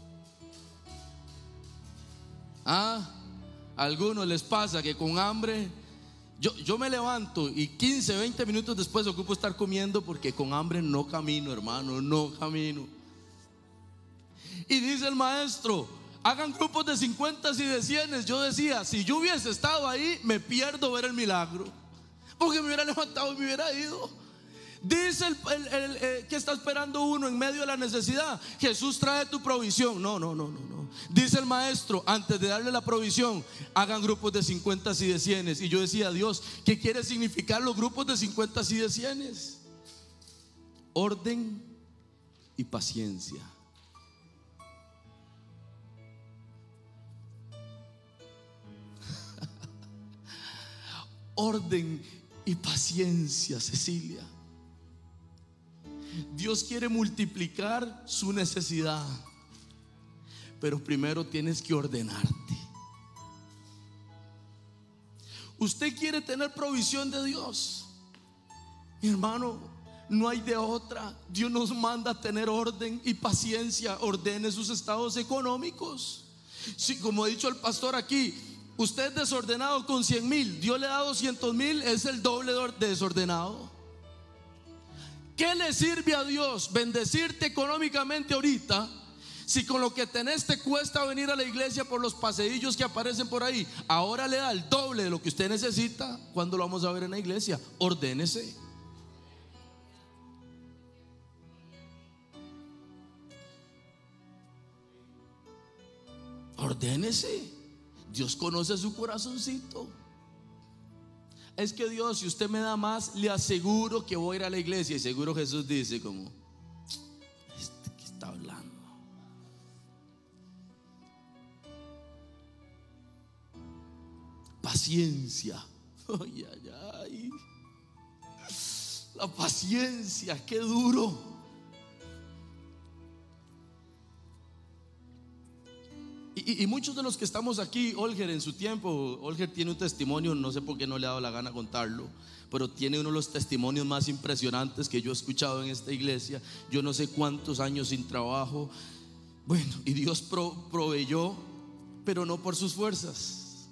Ah, a algunos les pasa que con hambre, yo, yo me levanto y quince, veinte minutos después ocupo estar comiendo, porque con hambre no camino, hermano, no camino. Y dice el maestro: hagan grupos de cincuenta y de cien. Yo decía: si yo hubiese estado ahí, me pierdo ver el milagro, porque me hubiera levantado y me hubiera ido. Dice el, el, el, el que está esperando uno en medio de la necesidad: Jesús trae tu provisión. No, no, no, no, no. Dice el maestro, antes de darle la provisión, hagan grupos de cincuenta y de cien. Y yo decía: Dios, ¿qué quiere significar los grupos de cincuenta y de cien? Orden y paciencia. Orden y paciencia, Cecilia. Dios quiere multiplicar su necesidad, pero primero tienes que ordenarte. Usted quiere tener provisión de Dios, mi hermano, no hay de otra. Dios nos manda a tener orden y paciencia. Ordene sus estados económicos. Sí, como ha dicho el pastor aquí, usted es desordenado con cien mil, Dios le da doscientos mil, es el doble de desordenado. ¿Qué le sirve a Dios bendecirte económicamente ahorita si con lo que tenés te cuesta venir a la iglesia por los paseillos que aparecen por ahí? Ahora le da el doble de lo que usted necesita. ¿Cuándo lo vamos a ver en la iglesia? Ordénese. Ordénese. Dios conoce su corazoncito. Es que Dios, si usted me da más, le aseguro que voy a ir a la iglesia. Y seguro Jesús dice como: ¿este qué está hablando? Paciencia. Ay, ay, ay. La paciencia, qué duro. Y, Y, y muchos de los que estamos aquí, Olger en su tiempo, Olger tiene un testimonio, no sé por qué no le ha dado la gana contarlo, pero tiene uno de los testimonios más impresionantes que yo he escuchado en esta iglesia. Yo no sé cuántos años sin trabajo, bueno, y Dios pro, proveyó, pero no por sus fuerzas.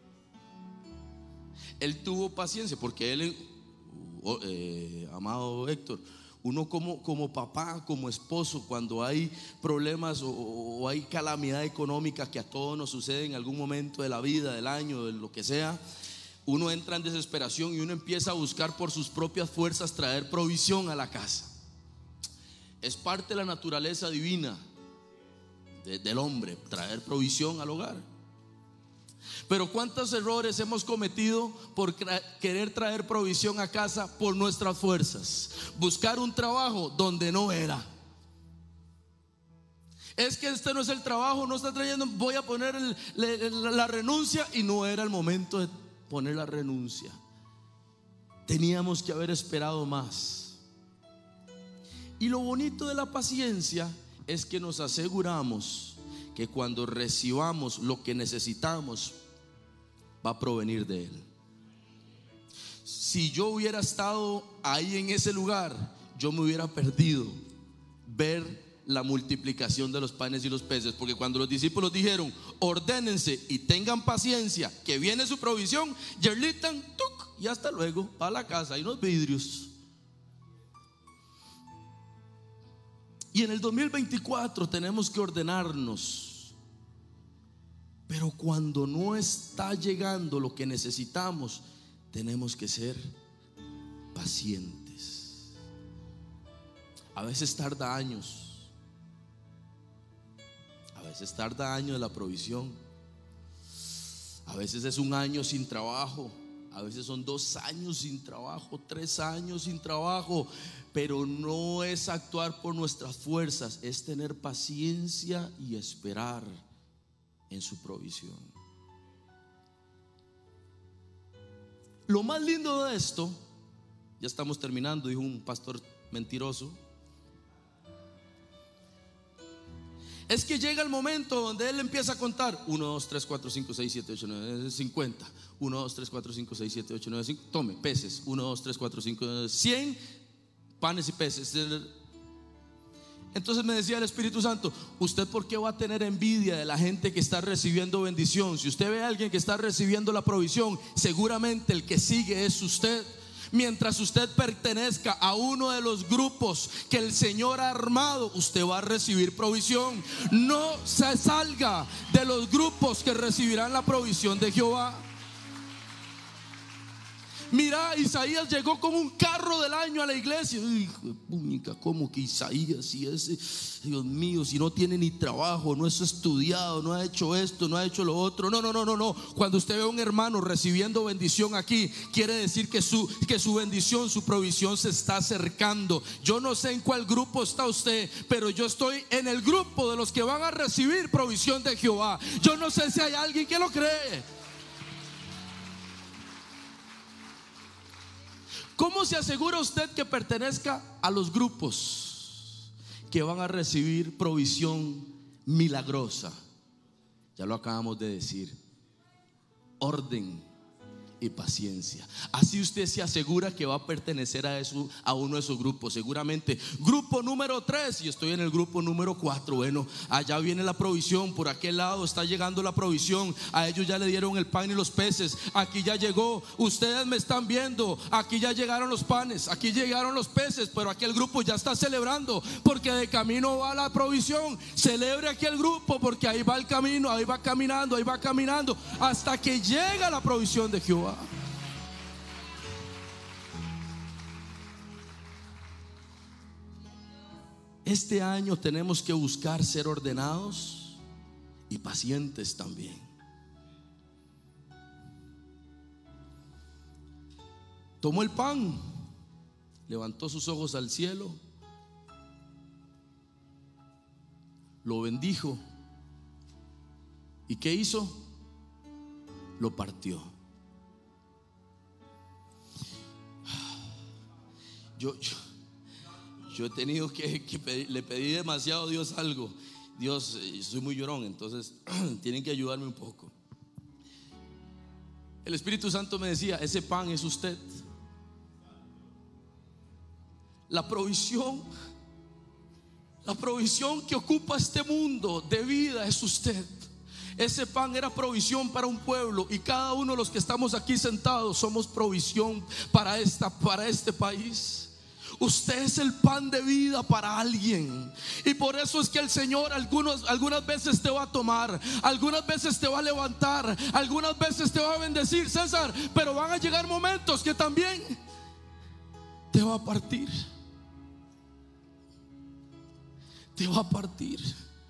Él tuvo paciencia, porque él, eh, amado Héctor, uno como, como papá, como esposo, cuando hay problemas o, o hay calamidad económica, que a todos nos sucede en algún momento de la vida, del año, de lo que sea, uno entra en desesperación y uno empieza a buscar por sus propias fuerzas traer provisión a la casa. Es parte de la naturaleza divina de, del hombre, traer provisión al hogar. Pero cuántos errores hemos cometido por querer traer provisión a casa por nuestras fuerzas. Buscar un trabajo donde no era. Es que este no es el trabajo, no está trayendo, voy a poner el, la, la renuncia, y no era el momento de poner la renuncia. Teníamos que haber esperado más. Y lo bonito de la paciencia es que nos aseguramos que cuando recibamos lo que necesitamos, va a provenir de Él. Si yo hubiera estado ahí en ese lugar, yo me hubiera perdido ver la multiplicación de los panes y los peces, porque cuando los discípulos dijeron: ordénense y tengan paciencia, que viene su provisión, yerlitan, tuc, y hasta luego, a la casa, hay unos vidrios. Y en el dos mil veinticuatro tenemos que ordenarnos. Pero cuando no está llegando lo que necesitamos, tenemos que ser pacientes. A veces tarda años. A veces tarda años la provisión. A veces es un año sin trabajo. A veces son dos años sin trabajo, tres años sin trabajo. Pero no es actuar por nuestras fuerzas, es tener paciencia y esperar en su provisión. Lo más lindo de esto, ya estamos terminando, dijo un pastor mentiroso, es que llega el momento donde él empieza a contar uno, dos, tres, cuatro, cinco, seis, siete, ocho, nueve, cincuenta. uno, dos, tres, cuatro, cinco, seis, siete, ocho, nueve, cinco. Tome, peces. uno, dos, tres, cuatro, cinco, cien panes y peces. Entonces me decía el Espíritu Santo: ¿usted por qué va a tener envidia de la gente que está recibiendo bendición? Si usted ve a alguien que está recibiendo la provisión, seguramente el que sigue es usted. Mientras usted pertenezca a uno de los grupos que el Señor ha armado, usted va a recibir provisión. No se salga de los grupos que recibirán la provisión de Jehová. Mira, Isaías llegó como un carro del año a la iglesia. Hijo de puñica, ¿cómo que Isaías? Si ese, Dios mío, si no tiene ni trabajo, no es estudiado, no ha hecho esto, no ha hecho lo otro. No, no, no, no, no. Cuando usted ve a un hermano recibiendo bendición aquí, quiere decir que su, que su bendición, su provisión se está acercando. Yo no sé en cuál grupo está usted, pero yo estoy en el grupo de los que van a recibir provisión de Jehová. Yo no sé si hay alguien que lo cree. ¿Cómo se asegura usted que pertenezca a los grupos que van a recibir provisión milagrosa? Ya lo acabamos de decir: orden y paciencia. Así usted se asegura que va a pertenecer a, eso, a uno de esos grupos. Seguramente grupo número tres, y estoy en el grupo número cuatro. Bueno, allá viene la provisión, por aquel lado está llegando la provisión. A ellos ya le dieron el pan y los peces, aquí ya llegó. Ustedes me están viendo, aquí ya llegaron los panes, aquí llegaron los peces, pero aquel grupo ya está celebrando, porque de camino va la provisión. Celebre aquel grupo, porque ahí va el camino, ahí va caminando, ahí va caminando, hasta que llega la provisión de Jehová. Este año tenemos que buscar ser ordenados y pacientes también. Tomó el pan, levantó sus ojos al cielo, lo bendijo, ¿y qué hizo? Lo partió. Yo, yo, yo he tenido que, que pedir, le pedí demasiado a Dios algo. Dios, yo soy muy llorón, entonces tienen que ayudarme un poco. El Espíritu Santo me decía: ese pan es usted. La provisión, la provisión que ocupa este mundo de vida es usted. Ese pan era provisión para un pueblo, y cada uno de los que estamos aquí sentados somos provisión para, esta, para este país. Usted es el pan de vida para alguien, y por eso es que el Señor algunos, algunas veces te va a tomar, algunas veces te va a levantar, algunas veces te va a bendecir, César, pero van a llegar momentos que también te va a partir. Te va a partir.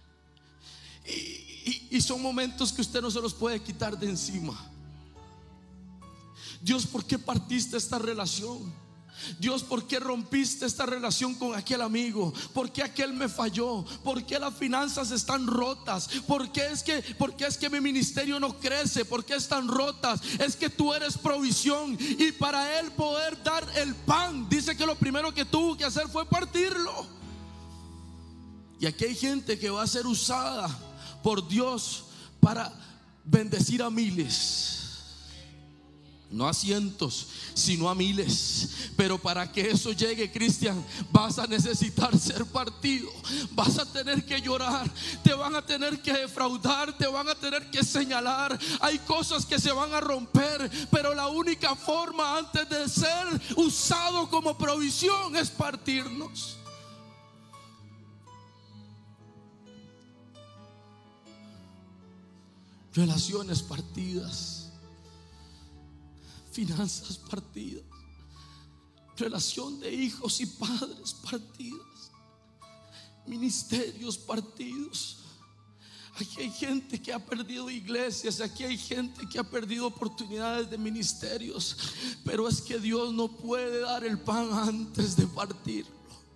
Y, y, y son momentos que usted no se los puede quitar de encima. Dios, ¿por qué partiste esta relación? Dios, ¿por qué rompiste esta relación con aquel amigo? ¿Por qué aquel me falló? ¿Por qué las finanzas están rotas? ¿Por qué es que, por qué es que mi ministerio no crece? ¿Por qué están rotas? Es que tú eres provisión, y para él poder dar el pan, dice que lo primero que tuvo que hacer fue partirlo. Y aquí hay gente que va a ser usada por Dios para bendecir a miles. No a cientos, sino a miles. Pero para que eso llegue, Cristian, vas a necesitar ser partido. Vas a tener que llorar, te van a tener que defraudar, te van a tener que señalar. Hay cosas que se van a romper, pero la única forma antes de ser usado como provisión es partirnos. Relaciones partidas, finanzas partidas, relación de hijos y padres partidas, ministerios partidos. Aquí hay gente que ha perdido iglesias, aquí hay gente que ha perdido oportunidades de ministerios, pero es que Dios no puede dar el pan antes de partirlo.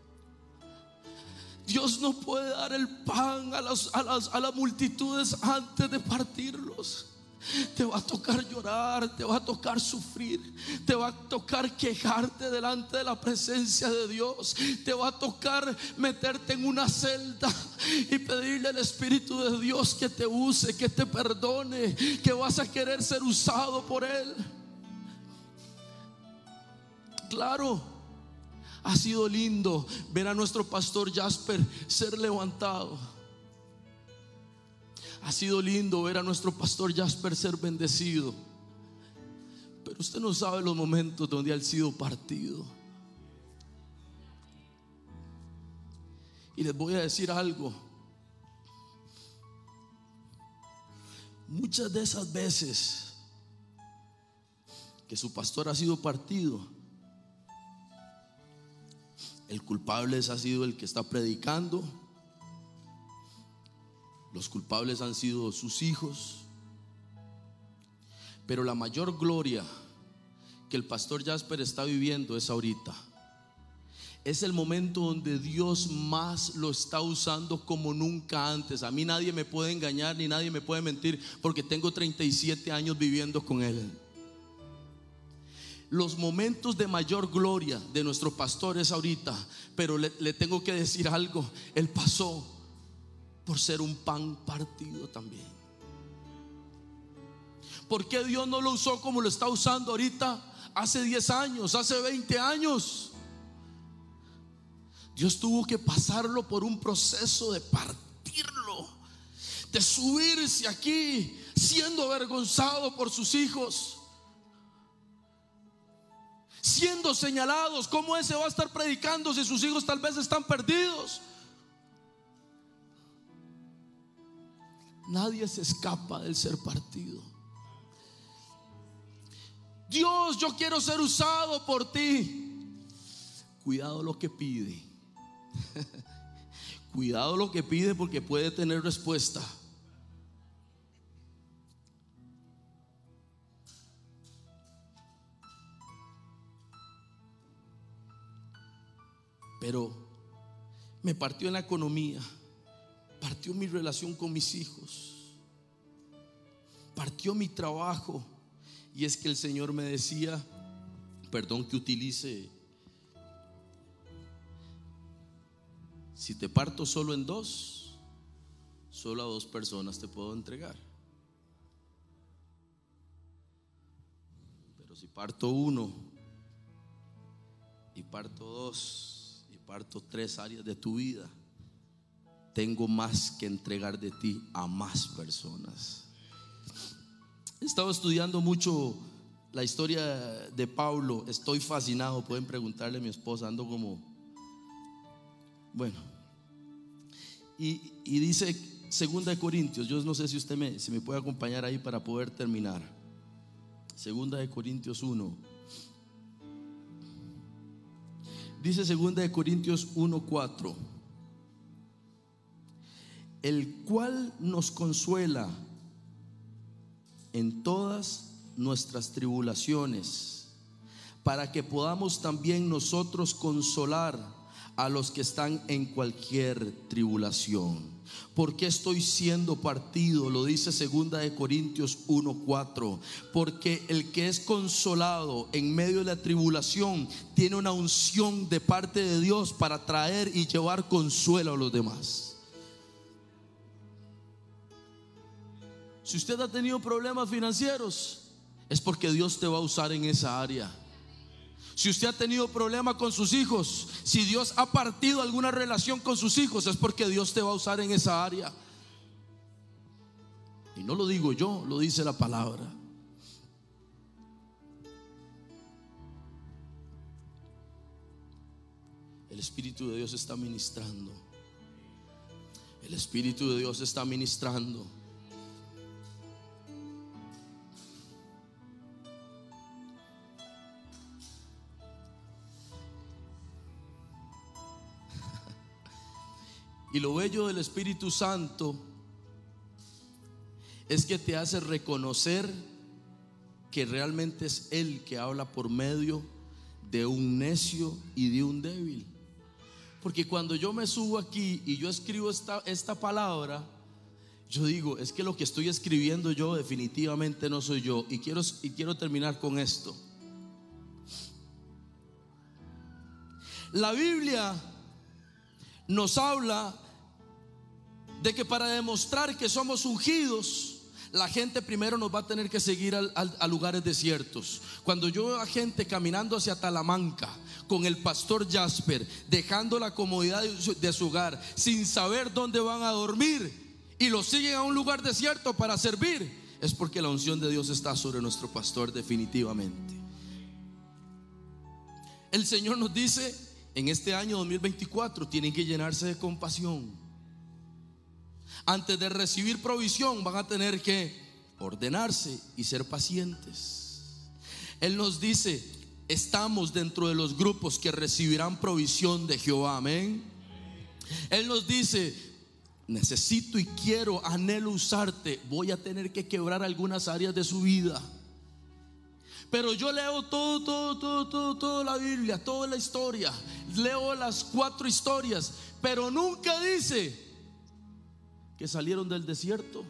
Dios no puede dar el pan a las, a las, a las multitudes antes de partirlos. Te va a tocar llorar, te va a tocar sufrir, te va a tocar quejarte delante de la presencia de Dios, te va a tocar meterte en una celda y pedirle al Espíritu de Dios que te use, que te perdone, que vas a querer ser usado por Él. Claro, ha sido lindo ver a nuestro pastor Jasper ser levantado. Ha sido lindo ver a nuestro pastor Jasper ser bendecido. Pero usted no sabe los momentos donde ha sido partido. Y les voy a decir algo. Muchas de esas veces que su pastor ha sido partido, el culpable ha sido el que está predicando. Los culpables han sido sus hijos. Pero la mayor gloria que el pastor Jasper está viviendo es ahorita. Es el momento donde Dios más lo está usando como nunca antes. A mí nadie me puede engañar ni nadie me puede mentir, porque tengo treinta y siete años viviendo con Él. Los momentos de mayor gloria de nuestro pastor es ahorita. Pero le, le tengo que decir algo. Él pasó por ser un pan partido también. ¿Por qué Dios no lo usó como lo está usando ahorita? Hace diez años, hace veinte años. Dios tuvo que pasarlo por un proceso de partirlo, de subirse aquí siendo avergonzado por sus hijos, siendo señalados. ¿Cómo ese va a estar predicando si sus hijos tal vez están perdidos? Nadie se escapa del ser partido. Dios, yo quiero ser usado por ti. Cuidado lo que pide. Cuidado lo que pide, porque puede tener respuesta. Pero me partió en la economía, partió mi relación con mis hijos, partió mi trabajo. Y es que el Señor me decía, perdón que utilice, si te parto solo en dos, solo a dos personas te puedo entregar. Pero si parto uno y parto dos y parto tres áreas de tu vida, tengo más que entregar de ti a más personas. He estado estudiando mucho la historia de Pablo. Estoy fascinado. Pueden preguntarle a mi esposa. Ando como, bueno. Y, y dice Segunda de Corintios. Yo no sé si usted me, si me puede acompañar ahí para poder terminar. Segunda de Corintios uno. Dice Segunda de Corintios uno cuatro: el cual nos consuela en todas nuestras tribulaciones, para que podamos también nosotros consolar a los que están en cualquier tribulación. ¿Por qué estoy siendo partido? Lo dice Segunda de Corintios uno cuatro. Porque el que es consolado en medio de la tribulación tiene una unción de parte de Dios para traer y llevar consuelo a los demás. Si usted ha tenido problemas financieros, es porque Dios te va a usar en esa área. Si usted ha tenido problemas con sus hijos, si Dios ha partido alguna relación con sus hijos, es porque Dios te va a usar en esa área. Y no lo digo yo, lo dice la palabra. El Espíritu de Dios está ministrando. El Espíritu de Dios está ministrando. Y lo bello del Espíritu Santo es que te hace reconocer que realmente es Él que habla por medio de un necio y de un débil. Porque cuando yo me subo aquí y yo escribo esta, esta palabra, yo digo, es que lo que estoy escribiendo yo definitivamente no soy yo. Y quiero, y quiero terminar con esto. La Biblia nos habla de que para demostrar que somos ungidos, la gente primero nos va a tener que seguir al, al, a lugares desiertos. Cuando yo veo a gente caminando hacia Talamanca con el pastor Jasper, dejando la comodidad de su, de su hogar, sin saber dónde van a dormir, y lo siguen a un lugar desierto para servir, es porque la unción de Dios está sobre nuestro pastor definitivamente. El Señor nos dice: en este año dos mil veinticuatro tienen que llenarse de compasión. Antes de recibir provisión van a tener que ordenarse y ser pacientes. Él nos dice: estamos dentro de los grupos que recibirán provisión de Jehová. Amén. Él nos dice: necesito y quiero, anhelo usarte. Voy a tener que quebrar algunas áreas de su vida. Pero yo leo todo, todo, todo, todo, toda la Biblia, toda la historia. Leo las cuatro historias, pero nunca dice que salieron del desierto.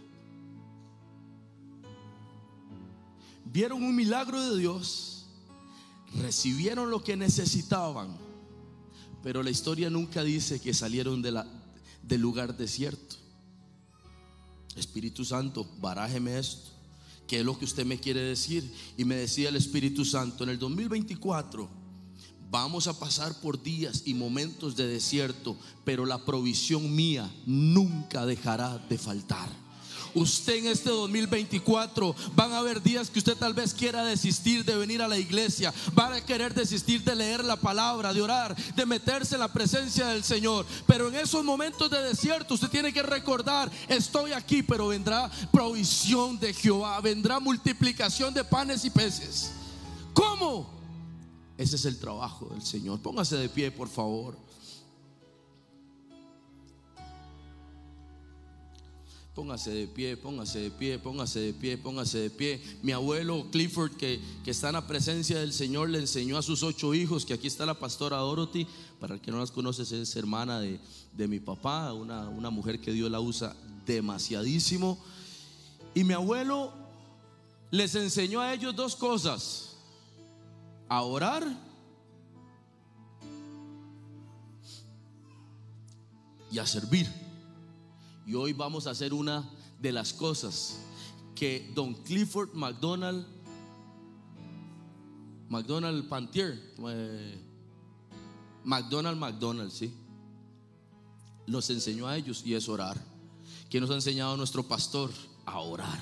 Vieron un milagro de Dios, recibieron lo que necesitaban, pero la historia nunca dice que salieron de la, del lugar desierto. Espíritu Santo, barájeme esto. ¿Qué es lo que usted me quiere decir? Y me decía el Espíritu Santo: en el dos mil veinticuatro vamos a pasar por días y momentos de desierto, pero la provisión mía nunca dejará de faltar. Usted en este dos mil veinticuatro van a haber días que usted tal vez quiera desistir de venir a la iglesia, van a querer desistir de leer la palabra, de orar, de meterse en la presencia del Señor. Pero en esos momentos de desierto usted tiene que recordar: estoy aquí, pero vendrá provisión de Jehová, vendrá multiplicación de panes y peces. ¿Cómo? Ese es el trabajo del Señor. Póngase de pie, por favor. Póngase de pie, póngase de pie, póngase de pie, póngase de pie. Mi abuelo Clifford, que, que está en la presencia del Señor, le enseñó a sus ocho hijos, que aquí está la pastora Dorothy. Para el que no las conoce, es hermana de, de mi papá, una, una mujer que Dios la usa demasiadísimo. Y mi abuelo les enseñó a ellos dos cosas: a orar y a servir. Y hoy vamos a hacer una de las cosas que don Clifford McDonald McDonald Pantier eh, McDonald McDonald, sí, nos enseñó a ellos, y es orar. Que nos ha enseñado nuestro pastor a orar.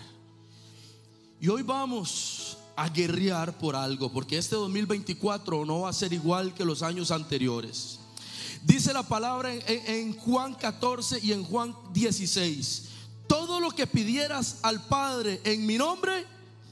Y hoy vamos a guerrear por algo, porque este dos mil veinticuatro no va a ser igual que los años anteriores. Dice la palabra en, en Juan catorce y en Juan dieciséis: todo lo que pidieras al Padre en mi nombre,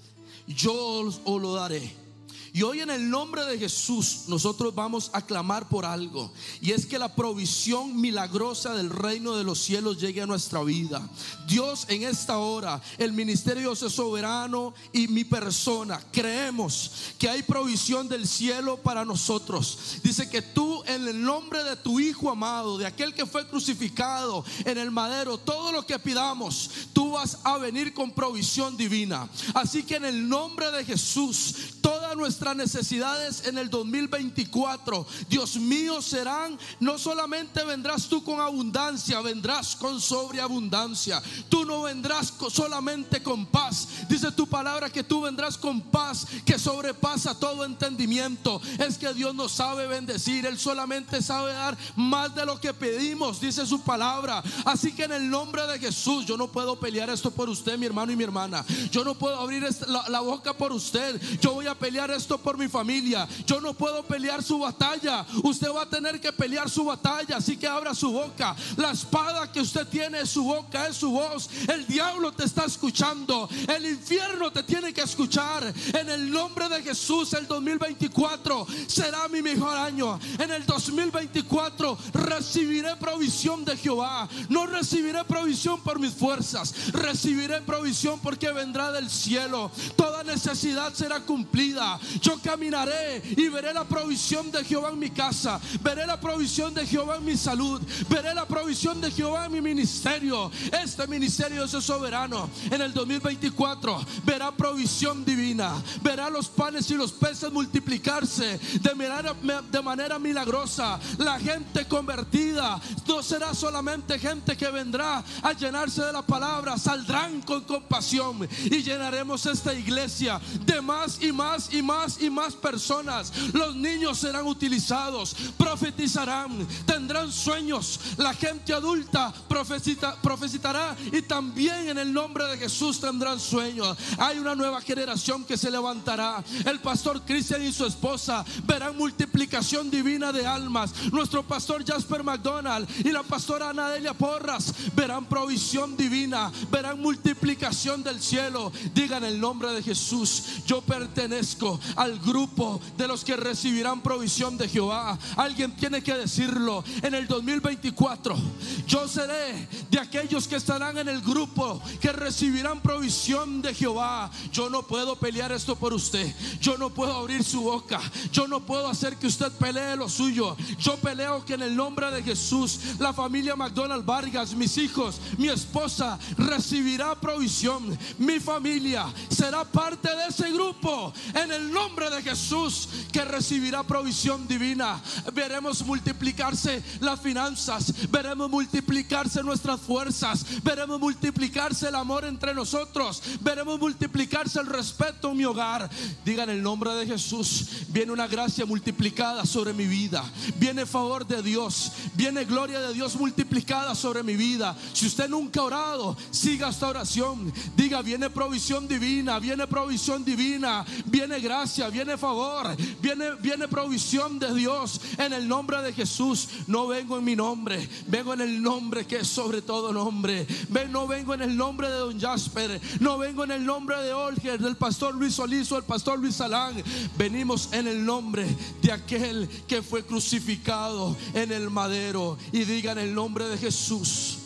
yo os, os lo daré. Y hoy en el nombre de Jesús nosotros vamos a clamar por algo, y es que la provisión milagrosa del reino de los cielos llegue a nuestra vida. Dios, en esta hora, el ministerio de Dios es soberano, y mi persona creemos que hay provisión del cielo para nosotros. Dice que tú, en el nombre de tu Hijo amado, de aquel que fue crucificado en el madero, todo lo que pidamos, tú vas a venir con provisión divina. Así que en el nombre de Jesús, todas nuestras necesidades en el dos mil veinticuatro, Dios mío, serán, no solamente vendrás tú con abundancia, vendrás con sobreabundancia. Tú no vendrás solamente con paz. Dice tu palabra que tú vendrás con paz que sobrepasa todo entendimiento. Es que Dios nos sabe bendecir, Él solamente sabe dar más de lo que pedimos, dice su palabra. Así que en el nombre de Jesús, yo no puedo pelear esto por usted, mi hermano y mi hermana. Yo no puedo abrir la, la boca por usted. Yo voy a pelear esto por mi familia. Yo no puedo pelear su batalla. Usted va a tener que pelear su batalla. Así que abra su boca. La espada que usted tiene es su boca, es su voz. El diablo te está escuchando. El infierno te tiene que escuchar. En el nombre de Jesús, el dos mil veinticuatro será mi mejor año. En el dos mil veinticuatro recibiré provisión de Jehová. No recibiré provisión por mis fuerzas, recibiré provisión porque vendrá del cielo. Toda necesidad será cumplida. Yo caminaré y veré la provisión de Jehová en mi casa. Veré la provisión de Jehová en mi salud. Veré la provisión de Jehová en mi ministerio. Este ministerio es soberano. En el dos mil veinticuatro verá provisión divina. Verá los panes y los peces multiplicarse de manera, de manera milagrosa. La gente convertida no será solamente gente que vendrá a llenarse de la palabra. Saldrán con compasión y llenaremos esta iglesia de más y más y más y más personas. Los niños serán utilizados, profetizarán, tendrán sueños. La gente adulta profetita, profetizará, y también en el nombre de Jesús tendrán sueños. Hay una nueva generación que se levantará. El pastor Cristian y su esposa verán multiplicación divina de almas. Nuestro pastor Jasper McDonald y la pastora Anadelia Porras verán provisión divina, verán multiplicación del cielo. Digan el nombre de Jesús: yo pertenezco al grupo de los que recibirán provisión de Jehová. Alguien tiene que decirlo. En el dos mil veinticuatro yo seré de aquellos que estarán en el grupo que recibirán provisión de Jehová. Yo no puedo pelear esto por usted. Yo no puedo abrir su boca. Yo no puedo hacer que usted pelee lo suyo. Yo peleo que en el nombre de Jesús la familia McDonald Vargas, mis hijos, mi esposa recibirá provisión. Mi familia será parte de ese grupo en el nombre de Jesús que recibirá provisión divina. Veremos multiplicarse las finanzas, veremos multiplicarse nuestras fuerzas, veremos multiplicarse el amor entre nosotros, veremos multiplicarse el respeto en mi hogar. Digan el nombre de Jesús. Viene una gracia multiplicada sobre mi vida, viene favor de Dios, viene gloria de Dios multiplicada sobre mi vida. Si usted nunca ha orado, siga esta oración. Diga: viene provisión divina, viene provisión divina, viene gracia, viene favor, viene, viene provisión de Dios en el nombre de Jesús. No vengo en mi nombre, vengo en el nombre que es sobre todo nombre. Ven, no vengo en el nombre de don Jasper, no vengo en el nombre de Olger, del pastor Luis Solís o el pastor Luis Salán. Venimos en el nombre de aquel que fue crucificado en el madero. Y digan el nombre de Jesús.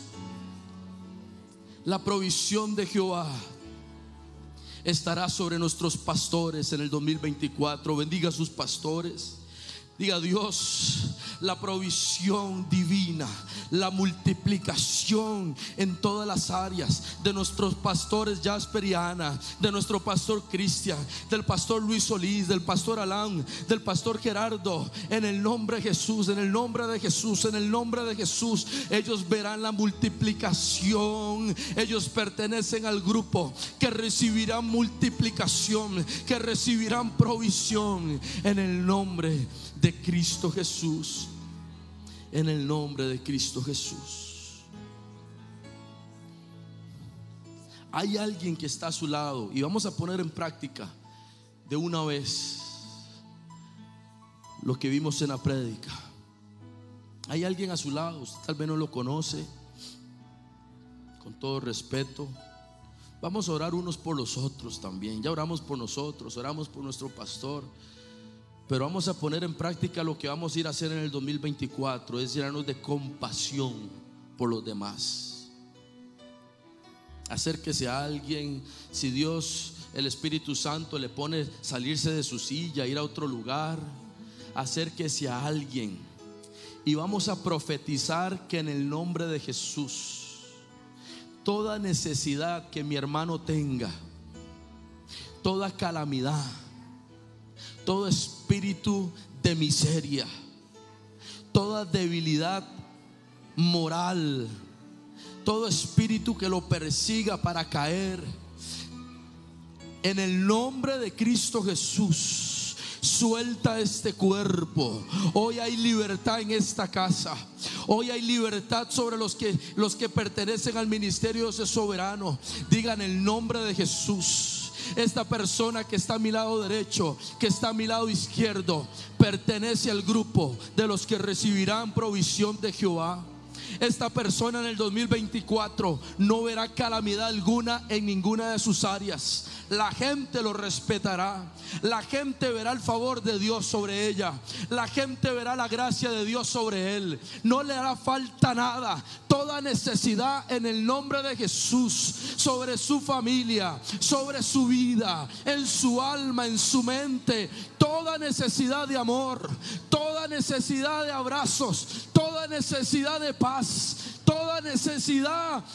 La provisión de Jehová estará sobre nuestros pastores en el dos mil veinticuatro. Bendiga a sus pastores. Diga: Dios, la provisión divina, la multiplicación en todas las áreas de nuestros pastores Jasper y Ana, de nuestro pastor Cristian, del pastor Luis Solís, del pastor Alan, del pastor Gerardo. En el nombre de Jesús, en el nombre de Jesús, en el nombre de Jesús, ellos verán la multiplicación. Ellos pertenecen al grupo que recibirán multiplicación, que recibirán provisión en el nombre de Cristo Jesús. En el nombre de Cristo Jesús. Hay alguien que está a su lado y vamos a poner en práctica de una vez lo que vimos en la prédica. Hay alguien a su lado, usted tal vez no lo conoce. Con todo respeto, vamos a orar unos por los otros también. Ya oramos por nosotros, oramos por nuestro pastor, pero vamos a poner en práctica lo que vamos a ir a hacer en el dos mil veinticuatro, es llenarnos de compasión por los demás. Acérquese a alguien. Si Dios, el Espíritu Santo, le pone salirse de su silla, ir a otro lugar, acérquese a alguien y vamos a profetizar que en el nombre de Jesús, toda necesidad que mi hermano tenga, toda calamidad, todo espíritu de miseria, toda debilidad moral, todo espíritu que lo persiga para caer, en el nombre de Cristo Jesús, suelta este cuerpo. Hoy hay libertad en esta casa. Hoy hay libertad sobre los que, los que pertenecen al ministerio de soberano. Digan el nombre de Jesús. Esta persona que está a mi lado derecho, que está a mi lado izquierdo, pertenece al grupo de los que recibirán provisión de Jehová. Esta persona en el dos mil veinticuatro no verá calamidad alguna en ninguna de sus áreas. La gente lo respetará. La gente verá el favor de Dios sobre ella. La gente verá la gracia de Dios sobre él. No le hará falta nada. Toda necesidad en el nombre de Jesús, sobre su familia, sobre su vida, en su alma, en su mente. Toda necesidad de amor, toda necesidad de abrazos, toda necesidad de paz, toda necesidad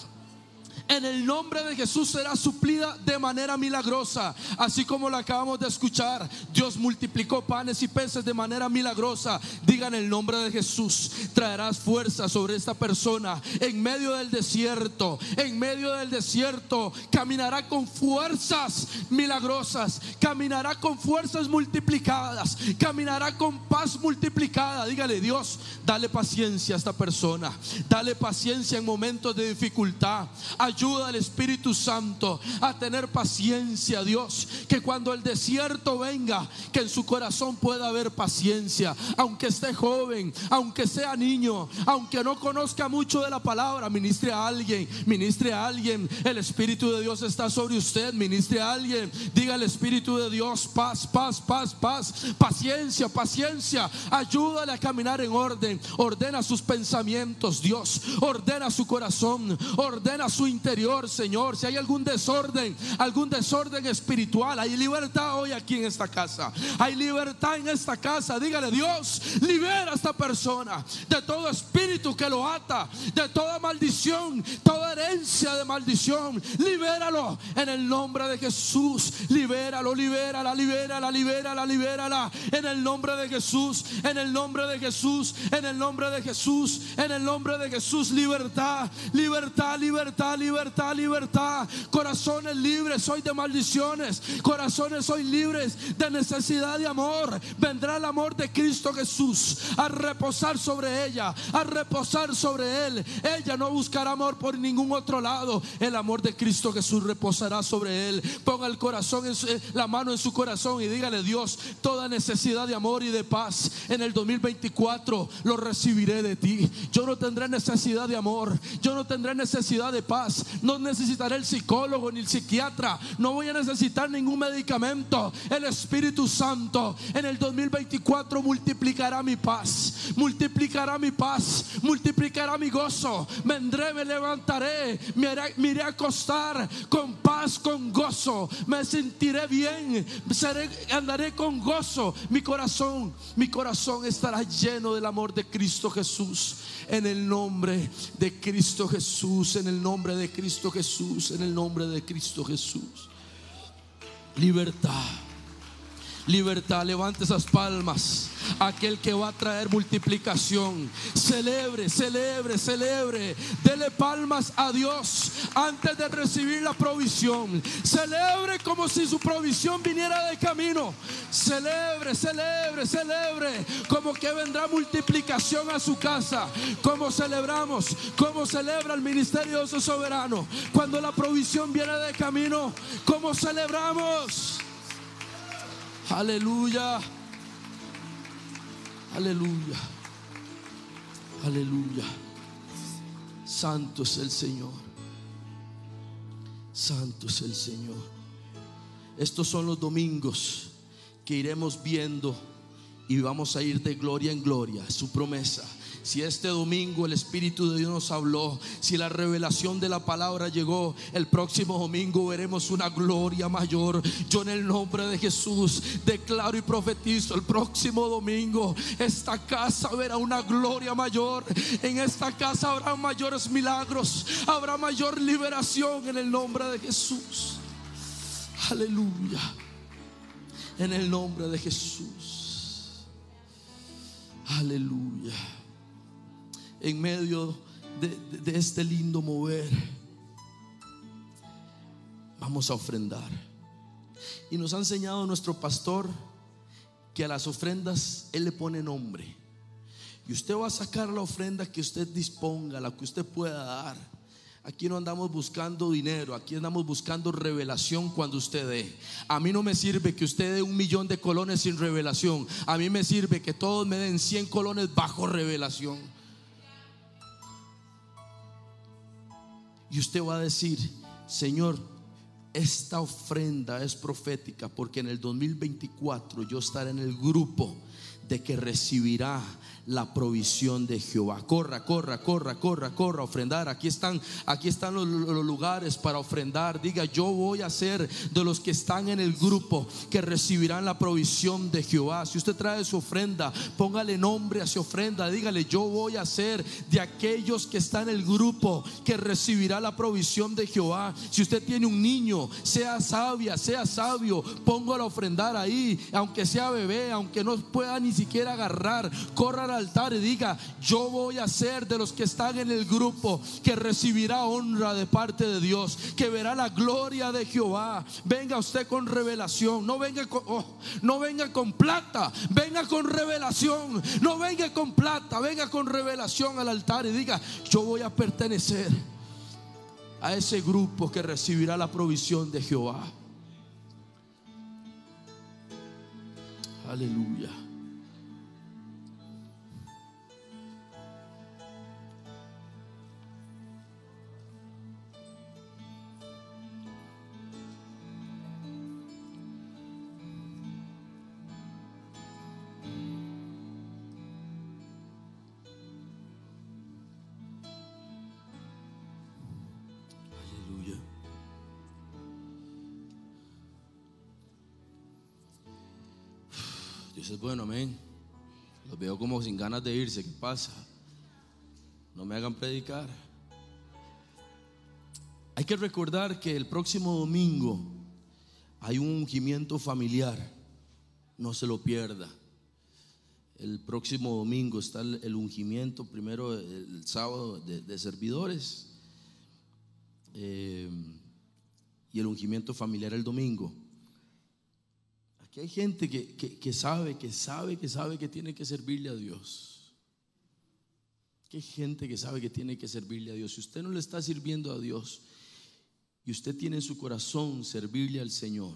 en el nombre de Jesús será suplida de manera milagrosa. Así como lo acabamos de escuchar, Dios multiplicó panes y peces de manera milagrosa. Digan el nombre de Jesús. Traerás fuerza sobre esta persona en medio del desierto. En medio del desierto caminará con fuerzas milagrosas, caminará con fuerzas multiplicadas, caminará con paz multiplicada. Dígale: Dios, dale paciencia a esta persona, dale paciencia en momentos de dificultad. Ayuda al Espíritu Santo a tener paciencia, Dios, que cuando el desierto venga, que en su corazón pueda haber paciencia. Aunque esté joven, aunque sea niño, aunque no conozca mucho de la palabra, ministre a alguien, ministre a alguien. El Espíritu de Dios está sobre usted, ministre a alguien. Diga al Espíritu de Dios: paz, paz, paz, paz, paciencia, paciencia. Ayúdale a caminar en orden. Ordena sus pensamientos, Dios. Ordena su corazón, ordena su interior, Señor. Si hay algún desorden, algún desorden espiritual, hay libertad hoy aquí en esta casa. Hay libertad en esta casa. Dígale: Dios, libera a esta persona de todo espíritu que lo ata, de toda maldición, toda herencia de maldición. Libéralo en el nombre de Jesús. Libéralo, libérala, libérala, libérala, libérala en el nombre de Jesús, en el nombre de Jesús, en el nombre de Jesús, en el nombre de Jesús. Libertad, libertad, libertad, libertad. Libertad, libertad, corazones libres hoy de maldiciones, corazones hoy libres de necesidad de amor. Vendrá el amor de Cristo Jesús a reposar sobre ella, a reposar sobre él. Ella no buscará amor por ningún otro lado. El amor de Cristo Jesús reposará sobre él. Ponga el corazón en su, la mano en su corazón y dígale: Dios, toda necesidad de amor y de paz en el dos mil veinticuatro lo recibiré de ti. Yo no tendré necesidad de amor, yo no tendré necesidad de paz. No necesitaré el psicólogo ni el psiquiatra. No voy a necesitar ningún medicamento. El Espíritu Santo en el dos mil veinticuatro multiplicará mi paz, multiplicará mi paz, multiplicará mi gozo. Vendré, me levantaré, me iré, me iré a acostar con paz paz con gozo, me sentiré bien, seré, andaré con gozo. Mi corazón, mi corazón estará lleno del amor de Cristo Jesús. En el nombre de Cristo Jesús, en el nombre de Cristo Jesús, en el nombre de Cristo Jesús. Libertad. Libertad, levante esas palmas. Aquel que va a traer multiplicación. Celebre, celebre, celebre. Dele palmas a Dios antes de recibir la provisión. Celebre como si su provisión viniera de camino. Celebre, celebre, celebre. Como que vendrá multiplicación a su casa. Como celebramos, como celebra el ministerio de su soberano. Cuando la provisión viene de camino, como celebramos. Aleluya, aleluya, aleluya. Santo es el Señor, santo es el Señor. Estos son los domingos que iremos viendo y vamos a ir de gloria en gloria. Es su promesa. Si este domingo el Espíritu de Dios nos habló, si la revelación de la palabra llegó, el próximo domingo veremos una gloria mayor. Yo en el nombre de Jesús declaro y profetizo: el próximo domingo esta casa verá una gloria mayor. En esta casa habrá mayores milagros, habrá mayor liberación en el nombre de Jesús. Aleluya. En el nombre de Jesús. Aleluya. En medio de, de, de este lindo mover, vamos a ofrendar. Y nos ha enseñado nuestro pastor que a las ofrendas él le pone nombre. Y usted va a sacar la ofrenda que usted disponga, la que usted pueda dar. Aquí no andamos buscando dinero, aquí andamos buscando revelación cuando usted dé. A mí no me sirve que usted dé un millón de colones sin revelación. A mí me sirve que todos me den cien colones bajo revelación. Y usted va a decir: Señor, esta ofrenda es profética, porque en el dos mil veinticuatro yo estaré en el grupo de que recibirá la provisión de Jehová. Corra, corra, corra, corra, corra, ofrendar. Aquí están, aquí están los, los lugares para ofrendar. Diga: yo voy a ser de los que están en el grupo que recibirán la provisión de Jehová. Si usted trae su ofrenda, póngale nombre a su ofrenda. Dígale: yo voy a ser de aquellos que están en el grupo que recibirá la provisión de Jehová. Si usted tiene un niño, sea sabia, sea sabio, póngalo a ofrendar ahí, aunque sea bebé, aunque no pueda ni siquiera agarrar. Corra al altar y diga: yo voy a ser de los que están en el grupo que recibirá honra de parte de Dios, que verá la gloria de Jehová. Venga usted con revelación, no venga con, oh, no venga con plata, venga con revelación. No venga con plata, venga con revelación al altar y diga: yo voy a pertenecer a ese grupo que recibirá la provisión de Jehová. Aleluya. Dios es bueno, amén. Los veo como sin ganas de irse. ¿Qué pasa? No me hagan predicar. Hay que recordar que el próximo domingo hay un ungimiento familiar. No se lo pierda. El próximo domingo está el, el ungimiento, primero el, el sábado de, de servidores, eh, y el ungimiento familiar el domingo. Aquí hay gente que, que, que sabe, que sabe, que sabe que tiene que servirle a Dios. Aquí hay gente que sabe que tiene que servirle a Dios. Si usted no le está sirviendo a Dios y usted tiene en su corazón servirle al Señor,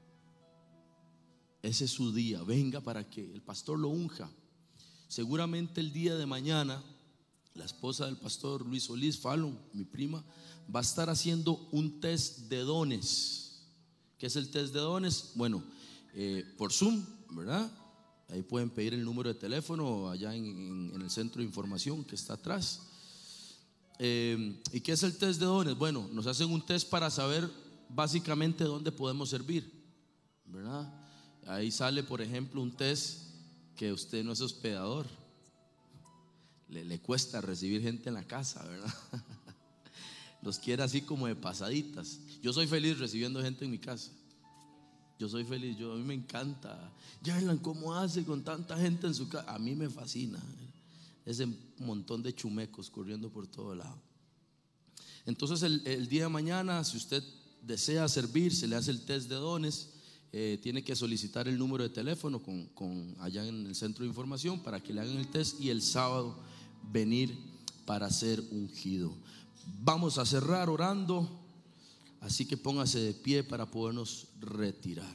ese es su día. Venga para que el pastor lo unja. Seguramente el día de mañana la esposa del pastor Luis Solís Fallon, mi prima, va a estar haciendo un test de dones. ¿Qué es el test de dones? Bueno, eh, por Zoom, ¿verdad? Ahí pueden pedir el número de teléfono allá en, en, en el centro de información que está atrás. Eh, ¿Y qué es el test de dones? Bueno, nos hacen un test para saber básicamente dónde podemos servir, ¿verdad? Ahí sale, por ejemplo, un test que usted no es hospedador, le, le cuesta recibir gente en la casa, ¿verdad? Los quiere así como de pasaditas. Yo soy feliz recibiendo gente en mi casa. Yo soy feliz, yo, a mí me encanta. Yarlan, ¿cómo hace con tanta gente en su casa? A mí me fascina ese montón de chumecos corriendo por todo lado. Entonces el, el día de mañana, si usted desea servir, se le hace el test de dones. Eh, tiene que solicitar el número de teléfono con, con allá en el centro de información para que le hagan el test, y el sábado venir para ser ungido. Vamos a cerrar orando, así que póngase de pie para podernos retirar.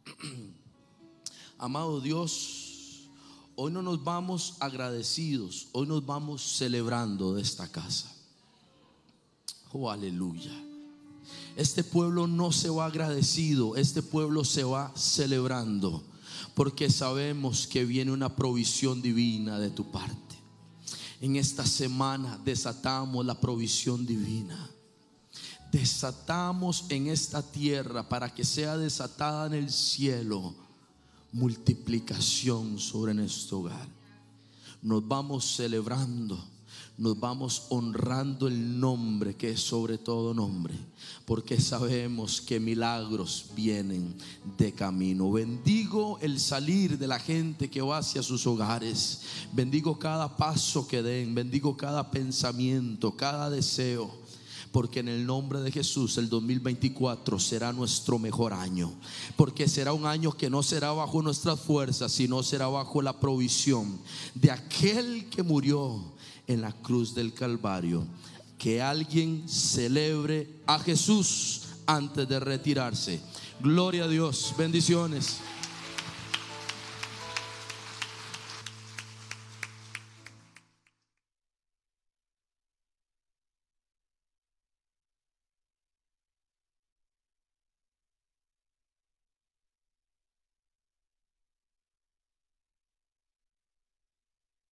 Amado Dios, hoy no nos vamos agradecidos, hoy nos vamos celebrando de esta casa. Oh, aleluya. Este pueblo no se va agradecido, este pueblo se va celebrando, porque sabemos que viene una provisión divina de tu parte. En esta semana desatamos la provisión divina. Desatamos en esta tierra, para que sea desatada en el cielo, multiplicación sobre nuestro hogar. Nos vamos celebrando, nos vamos honrando el nombre que es sobre todo nombre, porque sabemos que milagros vienen de camino. Bendigo el salir de la gente que va hacia sus hogares. Bendigo cada paso que den, bendigo cada pensamiento, cada deseo, porque en el nombre de Jesús el dos mil veinticuatro será nuestro mejor año, porque será un año que no será bajo nuestras fuerzas, sino será bajo la provisión de aquel que murió en la cruz del Calvario. Que alguien celebre a Jesús antes de retirarse. Gloria a Dios, bendiciones.